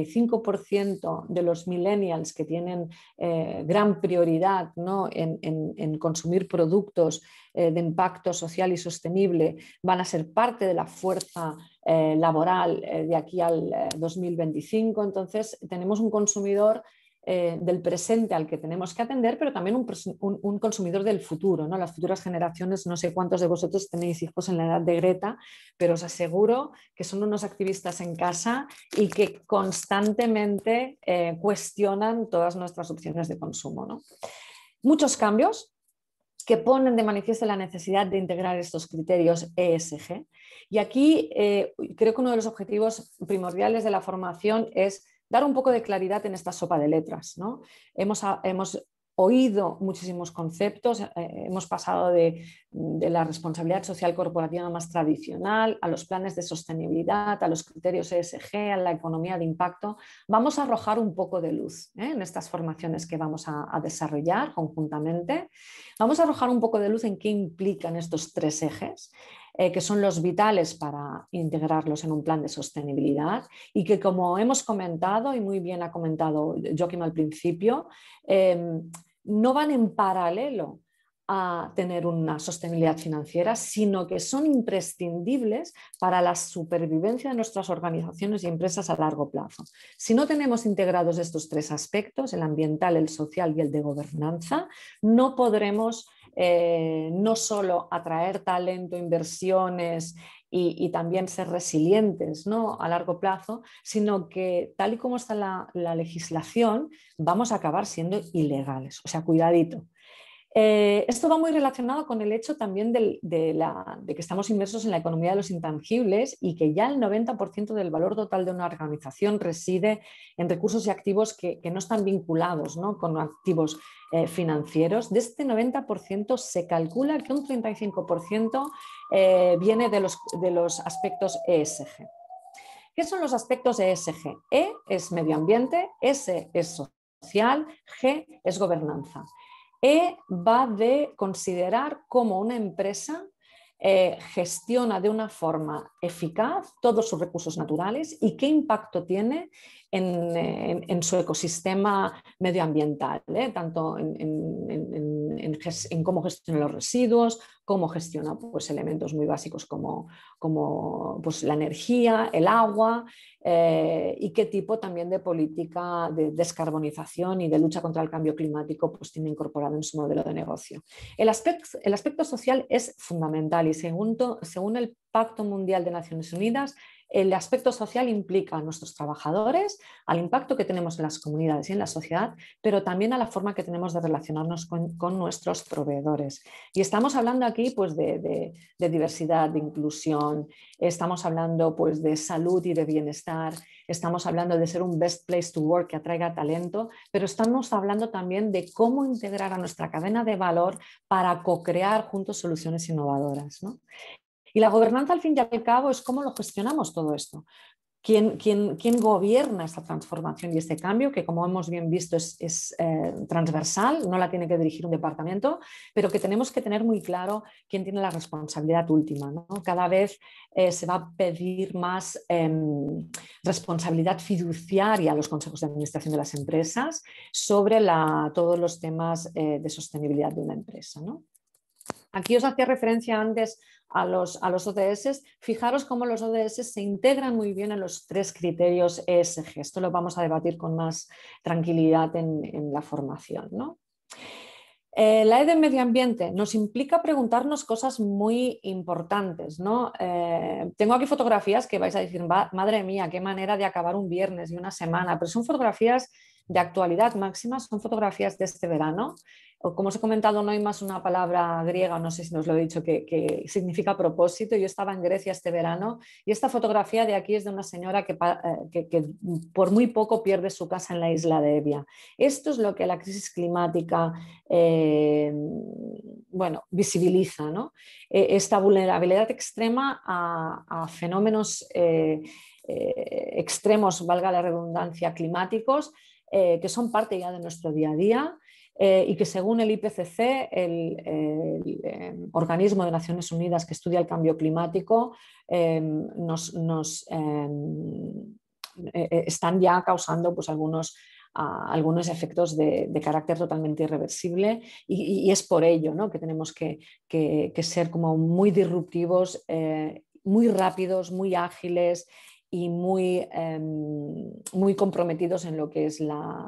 75% de los millennials que tienen gran prioridad, ¿no? en consumir productos de impacto social y sostenible van a ser parte de la fuerza laboral de aquí al 2025. Entonces tenemos un consumidor del presente al que tenemos que atender, pero también un consumidor del futuro, ¿no? Las futuras generaciones, no sé cuántos de vosotros tenéis hijos en la edad de Greta, pero os aseguro que son unos activistas en casa y que constantemente cuestionan todas nuestras opciones de consumo, ¿no? Muchos cambios que ponen de manifiesto la necesidad de integrar estos criterios ESG. Y aquí creo que uno de los objetivos primordiales de la formación es dar un poco de claridad en esta sopa de letras, ¿no? Hemos oído muchísimos conceptos, hemos pasado de la responsabilidad social corporativa más tradicional a los planes de sostenibilidad, a los criterios ESG, a la economía de impacto. Vamos a arrojar un poco de luz en estas formaciones que vamos a desarrollar conjuntamente. Vamos a arrojar un poco de luz en qué implican estos 3 ejes, que son los vitales para integrarlos en un plan de sostenibilidad y que, como hemos comentado y muy bien ha comentado Joaquim al principio, no van en paralelo a tener una sostenibilidad financiera, sino que son imprescindibles para la supervivencia de nuestras organizaciones y empresas a largo plazo. Si no tenemos integrados estos 3 aspectos, el ambiental, el social y el de gobernanza, no podremos no solo atraer talento, inversiones y también ser resilientes, ¿no? A largo plazo, sino que tal y como está la legislación, vamos a acabar siendo ilegales. O sea, cuidadito. Esto va muy relacionado con el hecho también de que estamos inmersos en la economía de los intangibles y que ya el 90% del valor total de una organización reside en recursos y activos que no están vinculados, ¿no? Con activos financieros. De este 90% se calcula que un 35% viene de los aspectos ESG. ¿Qué son los aspectos ESG? E es medio ambiente, S es social, G es gobernanza. E va de considerar cómo una empresa gestiona de una forma eficaz todos sus recursos naturales y qué impacto tiene en su ecosistema medioambiental, tanto en cómo gestiona los residuos, cómo gestiona pues, elementos muy básicos como pues, la energía, el agua y qué tipo también de política de descarbonización y de lucha contra el cambio climático pues, tiene incorporado en su modelo de negocio. El aspecto social es fundamental y según el Pacto Mundial de Naciones Unidas, el aspecto social implica a nuestros trabajadores, al impacto que tenemos en las comunidades y en la sociedad, pero también a la forma que tenemos de relacionarnos con nuestros proveedores. Y estamos hablando aquí pues, de diversidad, de inclusión, estamos hablando pues, de salud y de bienestar, estamos hablando de ser un best place to work que atraiga talento, pero estamos hablando también de cómo integrar a nuestra cadena de valor para co-crear juntos soluciones innovadoras, ¿no? Y la gobernanza, al fin y al cabo, es cómo lo gestionamos todo esto. ¿Quién gobierna esta transformación y este cambio? Que, como hemos bien visto, es transversal, no la tiene que dirigir un departamento, pero que tenemos que tener muy claro quién tiene la responsabilidad última, ¿no? Cada vez se va a pedir más responsabilidad fiduciaria a los consejos de administración de las empresas sobre todos los temas de sostenibilidad de una empresa, ¿no? Aquí os hacía referencia antes a los ODS. Fijaros cómo los ODS se integran muy bien en los 3 criterios ESG. Esto lo vamos a debatir con más tranquilidad en la formación, ¿no? La E de medio ambiente nos implica preguntarnos cosas muy importantes, ¿no? Tengo aquí fotografías que vais a decir, madre mía, qué manera de acabar un viernes y una semana, pero son fotografías de actualidad máxima, son fotografías de este verano. O, como os he comentado, no hay más una palabra griega, no sé si os lo he dicho, que significa propósito. Yo estaba en Grecia este verano y esta fotografía de aquí es de una señora que por muy poco pierde su casa en la isla de Evia. Esto es lo que la crisis climática visibiliza, ¿no? Esta vulnerabilidad extrema a fenómenos extremos, valga la redundancia, climáticos, que son parte ya de nuestro día a día y que, según el IPCC, el organismo de Naciones Unidas que estudia el cambio climático, están ya causando pues, algunos efectos de carácter totalmente irreversible y es por ello, ¿no?, que tenemos que ser como muy disruptivos, muy rápidos, muy ágiles y muy comprometidos en lo que es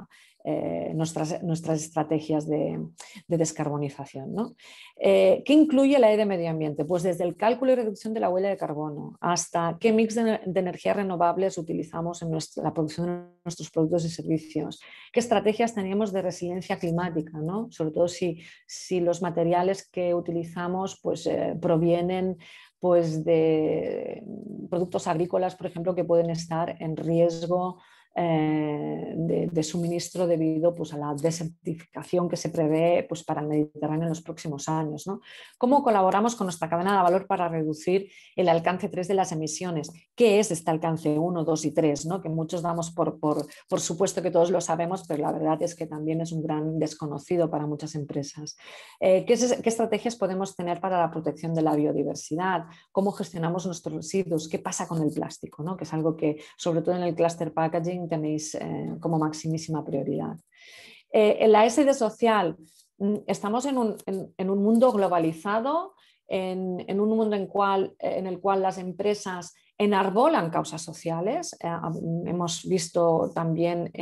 nuestras estrategias de descarbonización, ¿no? ¿Qué incluye la E de medio ambiente? Pues desde el cálculo y reducción de la huella de carbono hasta qué mix de energías renovables utilizamos en la producción de nuestros productos y servicios, qué estrategias tenemos de resiliencia climática, ¿no? Sobre todo si los materiales que utilizamos pues, provienen pues, de productos agrícolas, por ejemplo, que pueden estar en riesgo de suministro debido pues, a la desertificación que se prevé pues, para el Mediterráneo en los próximos años, ¿no? ¿Cómo colaboramos con nuestra cadena de valor para reducir el alcance 3 de las emisiones? ¿Qué es este alcance 1, 2 y 3? ¿No? Que muchos damos por supuesto que todos lo sabemos, pero la verdad es que también es un gran desconocido para muchas empresas. ¿Qué estrategias podemos tener para la protección de la biodiversidad? ¿Cómo gestionamos nuestros residuos? ¿Qué pasa con el plástico, ¿no? Que es algo que, sobre todo en el cluster packaging, tenéis como maximísima prioridad. En la S de social, estamos en un mundo globalizado, en un mundo en el cual las empresas enarbolan causas sociales. Hemos visto también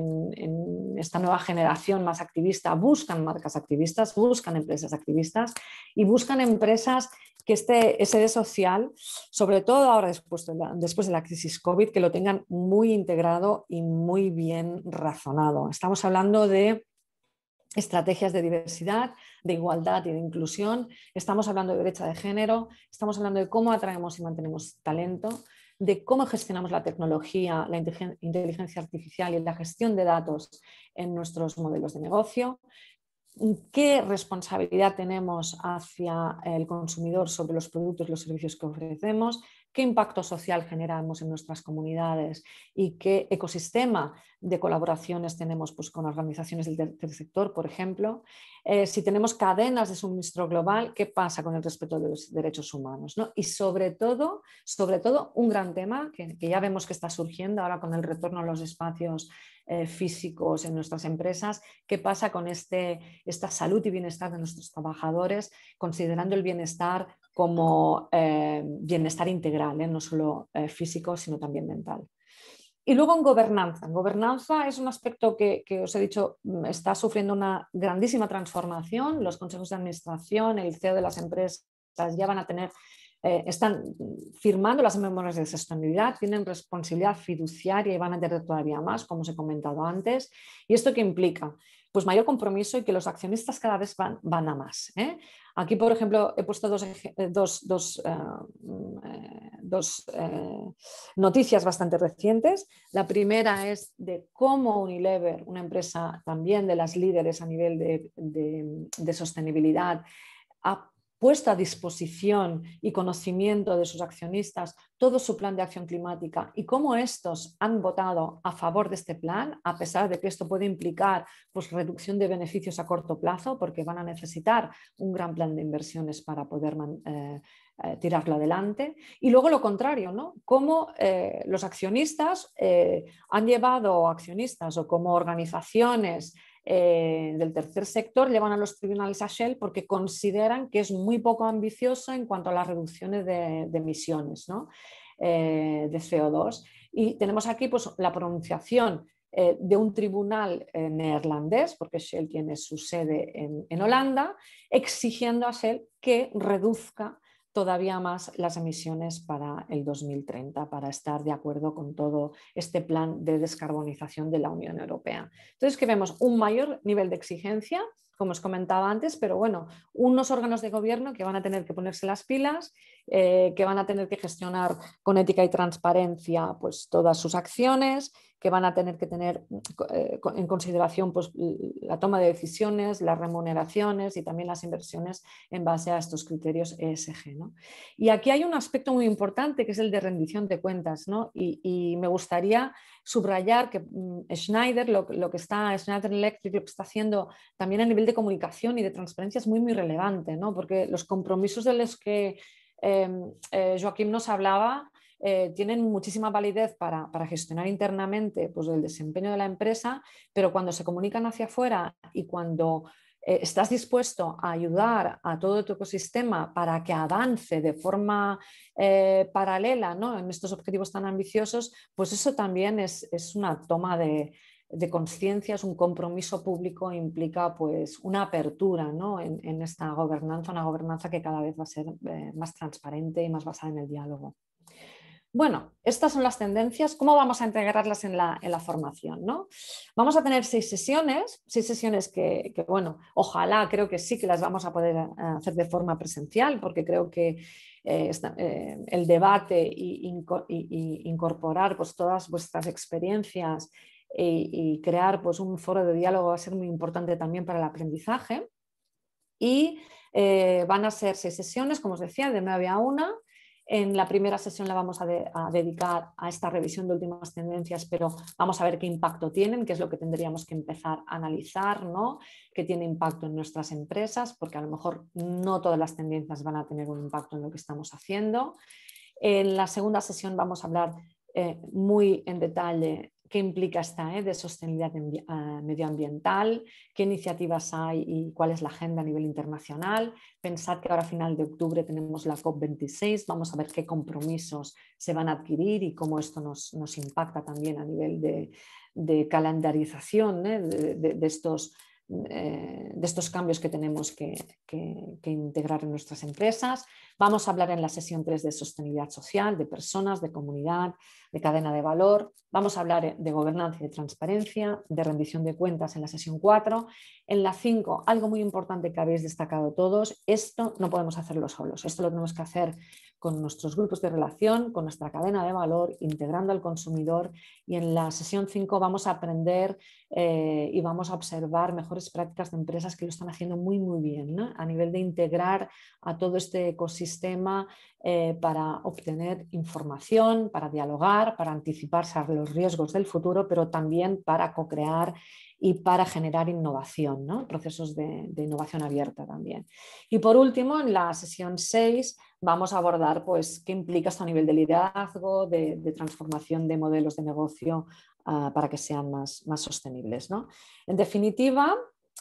en esta nueva generación más activista, buscan marcas activistas, buscan empresas activistas y buscan empresas que este SD social, sobre todo ahora después de la crisis COVID, que lo tengan muy integrado y muy bien razonado. Estamos hablando de estrategias de diversidad, de igualdad y de inclusión, estamos hablando de brecha de género, estamos hablando de cómo atraemos y mantenemos talento, de cómo gestionamos la tecnología, la inteligencia artificial y la gestión de datos en nuestros modelos de negocio, qué responsabilidad tenemos hacia el consumidor sobre los productos y los servicios que ofrecemos, qué impacto social generamos en nuestras comunidades y qué ecosistema de colaboraciones tenemos pues, con organizaciones del tercer sector, por ejemplo. Si tenemos cadenas de suministro global, ¿qué pasa con el respeto de los derechos humanos, ¿no? Y sobre todo, un gran tema que ya vemos que está surgiendo ahora con el retorno a los espacios físicos en nuestras empresas, qué pasa con esta salud y bienestar de nuestros trabajadores, considerando el bienestar como bienestar integral, no solo físico, sino también mental. Y luego en gobernanza. En gobernanza es un aspecto que os he dicho está sufriendo una grandísima transformación. Los consejos de administración, el CEO de las empresas ya van a tener están firmando las memorias de sostenibilidad, tienen responsabilidad fiduciaria y van a tener todavía más, como os he comentado antes. ¿Y esto qué implica? Pues mayor compromiso y que los accionistas cada vez van a más. Aquí, por ejemplo, he puesto dos noticias bastante recientes. La primera es de cómo Unilever, una empresa también de las líderes a nivel de sostenibilidad, ha puesto a disposición y conocimiento de sus accionistas todo su plan de acción climática y cómo estos han votado a favor de este plan, a pesar de que esto puede implicar pues, reducción de beneficios a corto plazo, porque van a necesitar un gran plan de inversiones para poder tirarlo adelante. Y luego lo contrario, ¿no? Cómo los accionistas han llevado accionistas o como organizaciones del tercer sector llevan a los tribunales a Shell porque consideran que es muy poco ambicioso en cuanto a las reducciones de emisiones, ¿no? De CO2. Y tenemos aquí pues, la pronunciación de un tribunal neerlandés, porque Shell tiene su sede en Holanda, exigiendo a Shell que reduzca todavía más las emisiones para el 2030, para estar de acuerdo con todo este plan de descarbonización de la Unión Europea. Entonces, que vemos un mayor nivel de exigencia, como os comentaba antes, pero bueno, unos órganos de gobierno que van a tener que ponerse las pilas, que van a tener que gestionar con ética y transparencia pues, todas sus acciones, que van a tener que tener en consideración pues, la toma de decisiones, las remuneraciones y también las inversiones en base a estos criterios ESG, ¿no? Y aquí hay un aspecto muy importante que es el de rendición de cuentas, ¿no? Y me gustaría subrayar que Schneider Electric lo que está haciendo también a nivel de comunicación y de transparencia es muy, muy relevante, ¿no? Porque los compromisos de los que Joaquim nos hablaba tienen muchísima validez para gestionar internamente pues, el desempeño de la empresa, pero cuando se comunican hacia afuera y cuando estás dispuesto a ayudar a todo tu ecosistema para que avance de forma paralela, ¿no? En estos objetivos tan ambiciosos, pues eso también es una toma de conciencia, es un compromiso público, implica pues una apertura, ¿no? en esta gobernanza, una gobernanza que cada vez va a ser más transparente y más basada en el diálogo. Bueno, estas son las tendencias. ¿Cómo vamos a integrarlas en la formación, ¿no? Vamos a tener 6 sesiones que, bueno, ojalá, creo que sí que las vamos a poder hacer de forma presencial, porque creo que el debate y incorporar pues, todas vuestras experiencias y crear pues, un foro de diálogo va a ser muy importante también para el aprendizaje. Y van a ser 6 sesiones, como os decía, de 9 a 1. En la primera sesión la vamos a dedicar a esta revisión de últimas tendencias, pero vamos a ver qué impacto tienen, qué es lo que tendríamos que empezar a analizar, ¿no? Qué tiene impacto en nuestras empresas, porque a lo mejor no todas las tendencias van a tener un impacto en lo que estamos haciendo. En la segunda sesión vamos a hablar muy en detalle qué implica esta de sostenibilidad medioambiental, qué iniciativas hay y cuál es la agenda a nivel internacional. Pensad que ahora a final de octubre tenemos la COP26, vamos a ver qué compromisos se van a adquirir y cómo esto nos impacta también a nivel de calendarización de estos cambios que tenemos que integrar en nuestras empresas. Vamos a hablar en la sesión 3 de sostenibilidad social, de personas, de comunidad, de cadena de valor. Vamos a hablar de gobernanza y de transparencia, de rendición de cuentas en la sesión 4. En la 5, algo muy importante que habéis destacado todos, esto no podemos hacerlo solos, esto lo tenemos que hacer con nuestros grupos de relación, con nuestra cadena de valor, integrando al consumidor, y en la sesión 5 vamos a aprender y vamos a observar mejores prácticas de empresas que lo están haciendo muy, muy bien, ¿no? A nivel de integrar a todo este ecosistema para obtener información, para dialogar, para anticiparse a los riesgos del futuro, pero también para co-crear y para generar innovación, ¿no? Procesos de innovación abierta también. Y por último, en la sesión 6 vamos a abordar pues, qué implica esto a nivel de liderazgo, de transformación de modelos de negocio para que sean más sostenibles, ¿no? En definitiva,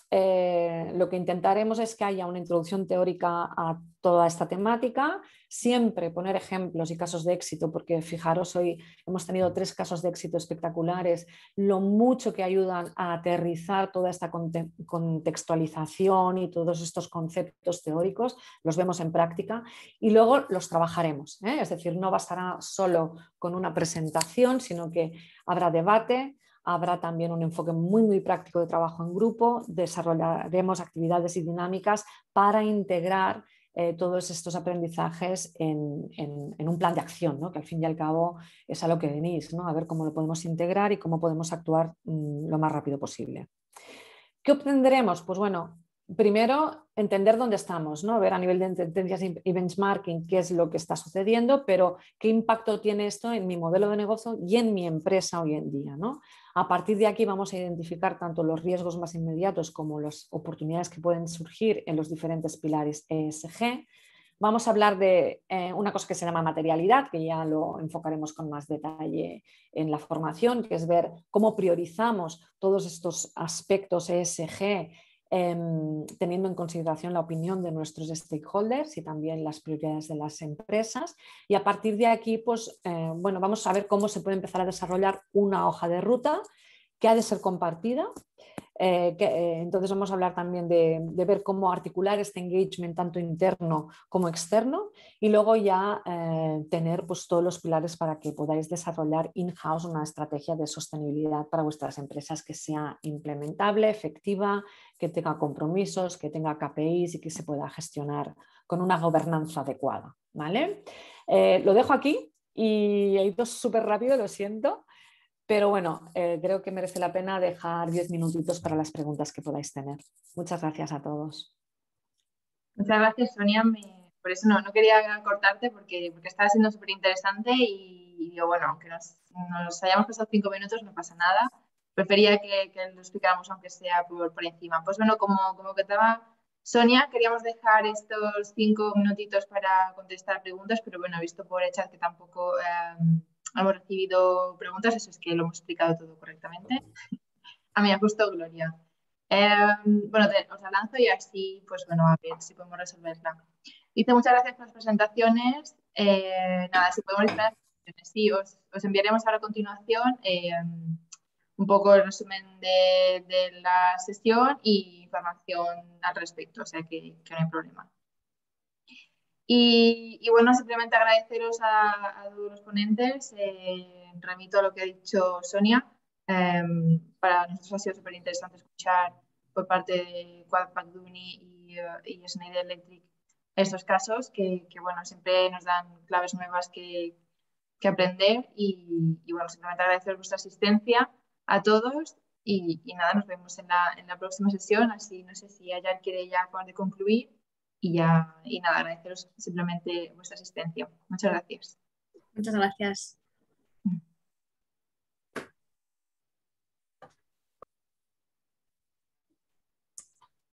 lo que intentaremos es que haya una introducción teórica a toda esta temática, siempre poner ejemplos y casos de éxito, porque fijaros, hoy hemos tenido 3 casos de éxito espectaculares, lo mucho que ayudan a aterrizar toda esta contextualización y todos estos conceptos teóricos, los vemos en práctica y luego los trabajaremos, ¿eh? Es decir, no bastará solo con una presentación, sino que habrá debate. Habrá también un enfoque muy práctico de trabajo en grupo, desarrollaremos actividades y dinámicas para integrar todos estos aprendizajes en un plan de acción, ¿no? Que al fin y al cabo es a lo que venís, ¿no? A ver cómo lo podemos integrar y cómo podemos actuar lo más rápido posible. ¿Qué obtendremos? Pues bueno, primero entender dónde estamos, ¿no? Ver a nivel de tendencias y benchmarking qué es lo que está sucediendo, pero qué impacto tiene esto en mi modelo de negocio y en mi empresa hoy en día, ¿no? A partir de aquí vamos a identificar tanto los riesgos más inmediatos como las oportunidades que pueden surgir en los diferentes pilares ESG. Vamos a hablar de una cosa que se llama materialidad, que ya lo enfocaremos con más detalle en la formación, que es ver cómo priorizamos todos estos aspectos ESG, teniendo en consideración la opinión de nuestros stakeholders y también las prioridades de las empresas. Y a partir de aquí, pues, bueno, vamos a ver cómo se puede empezar a desarrollar una hoja de ruta que ha de ser compartida. Entonces vamos a hablar también de ver cómo articular este engagement tanto interno como externo y luego ya tener pues, todos los pilares para que podáis desarrollar in-house una estrategia de sostenibilidad para vuestras empresas que sea implementable, efectiva, que tenga compromisos, que tenga KPIs y que se pueda gestionar con una gobernanza adecuada, ¿vale? Lo dejo aquí y he ido súper rápido, lo siento. Pero bueno, creo que merece la pena dejar 10 minutitos para las preguntas que podáis tener. Muchas gracias a todos. Muchas gracias, Sonia. Por eso no quería cortarte porque estaba siendo súper interesante y digo, bueno, aunque nos hayamos pasado 5 minutos, no pasa nada. Prefería que lo explicáramos aunque sea por encima. Pues bueno, como comentaba Sonia, queríamos dejar estos 5 minutitos para contestar preguntas, pero bueno, he visto por el chat que tampoco hemos recibido preguntas, eso es que lo hemos explicado todo correctamente. A mí me ha gustado, Gloria. Bueno, os la lanzo y así, pues bueno, a ver si podemos resolverla. Dice, muchas gracias por las presentaciones. Nada, si podemos disponer de presentaciones. Sí, os enviaremos ahora a continuación un poco el resumen de la sesión y información al respecto, o sea que no hay problema. Y bueno, simplemente agradeceros a todos los ponentes. Remito a lo que ha dicho Sonia. Para nosotros ha sido súper interesante escuchar por parte de Quad-Pack-Duni y Schneider Electric estos casos que bueno, siempre nos dan claves nuevas que aprender y bueno, simplemente agradecer vuestra asistencia a todos y nada, nos vemos en la próxima sesión, así no sé si Ayar quiere ya acabar de concluir y nada, agradeceros simplemente vuestra asistencia. Muchas gracias. Muchas gracias.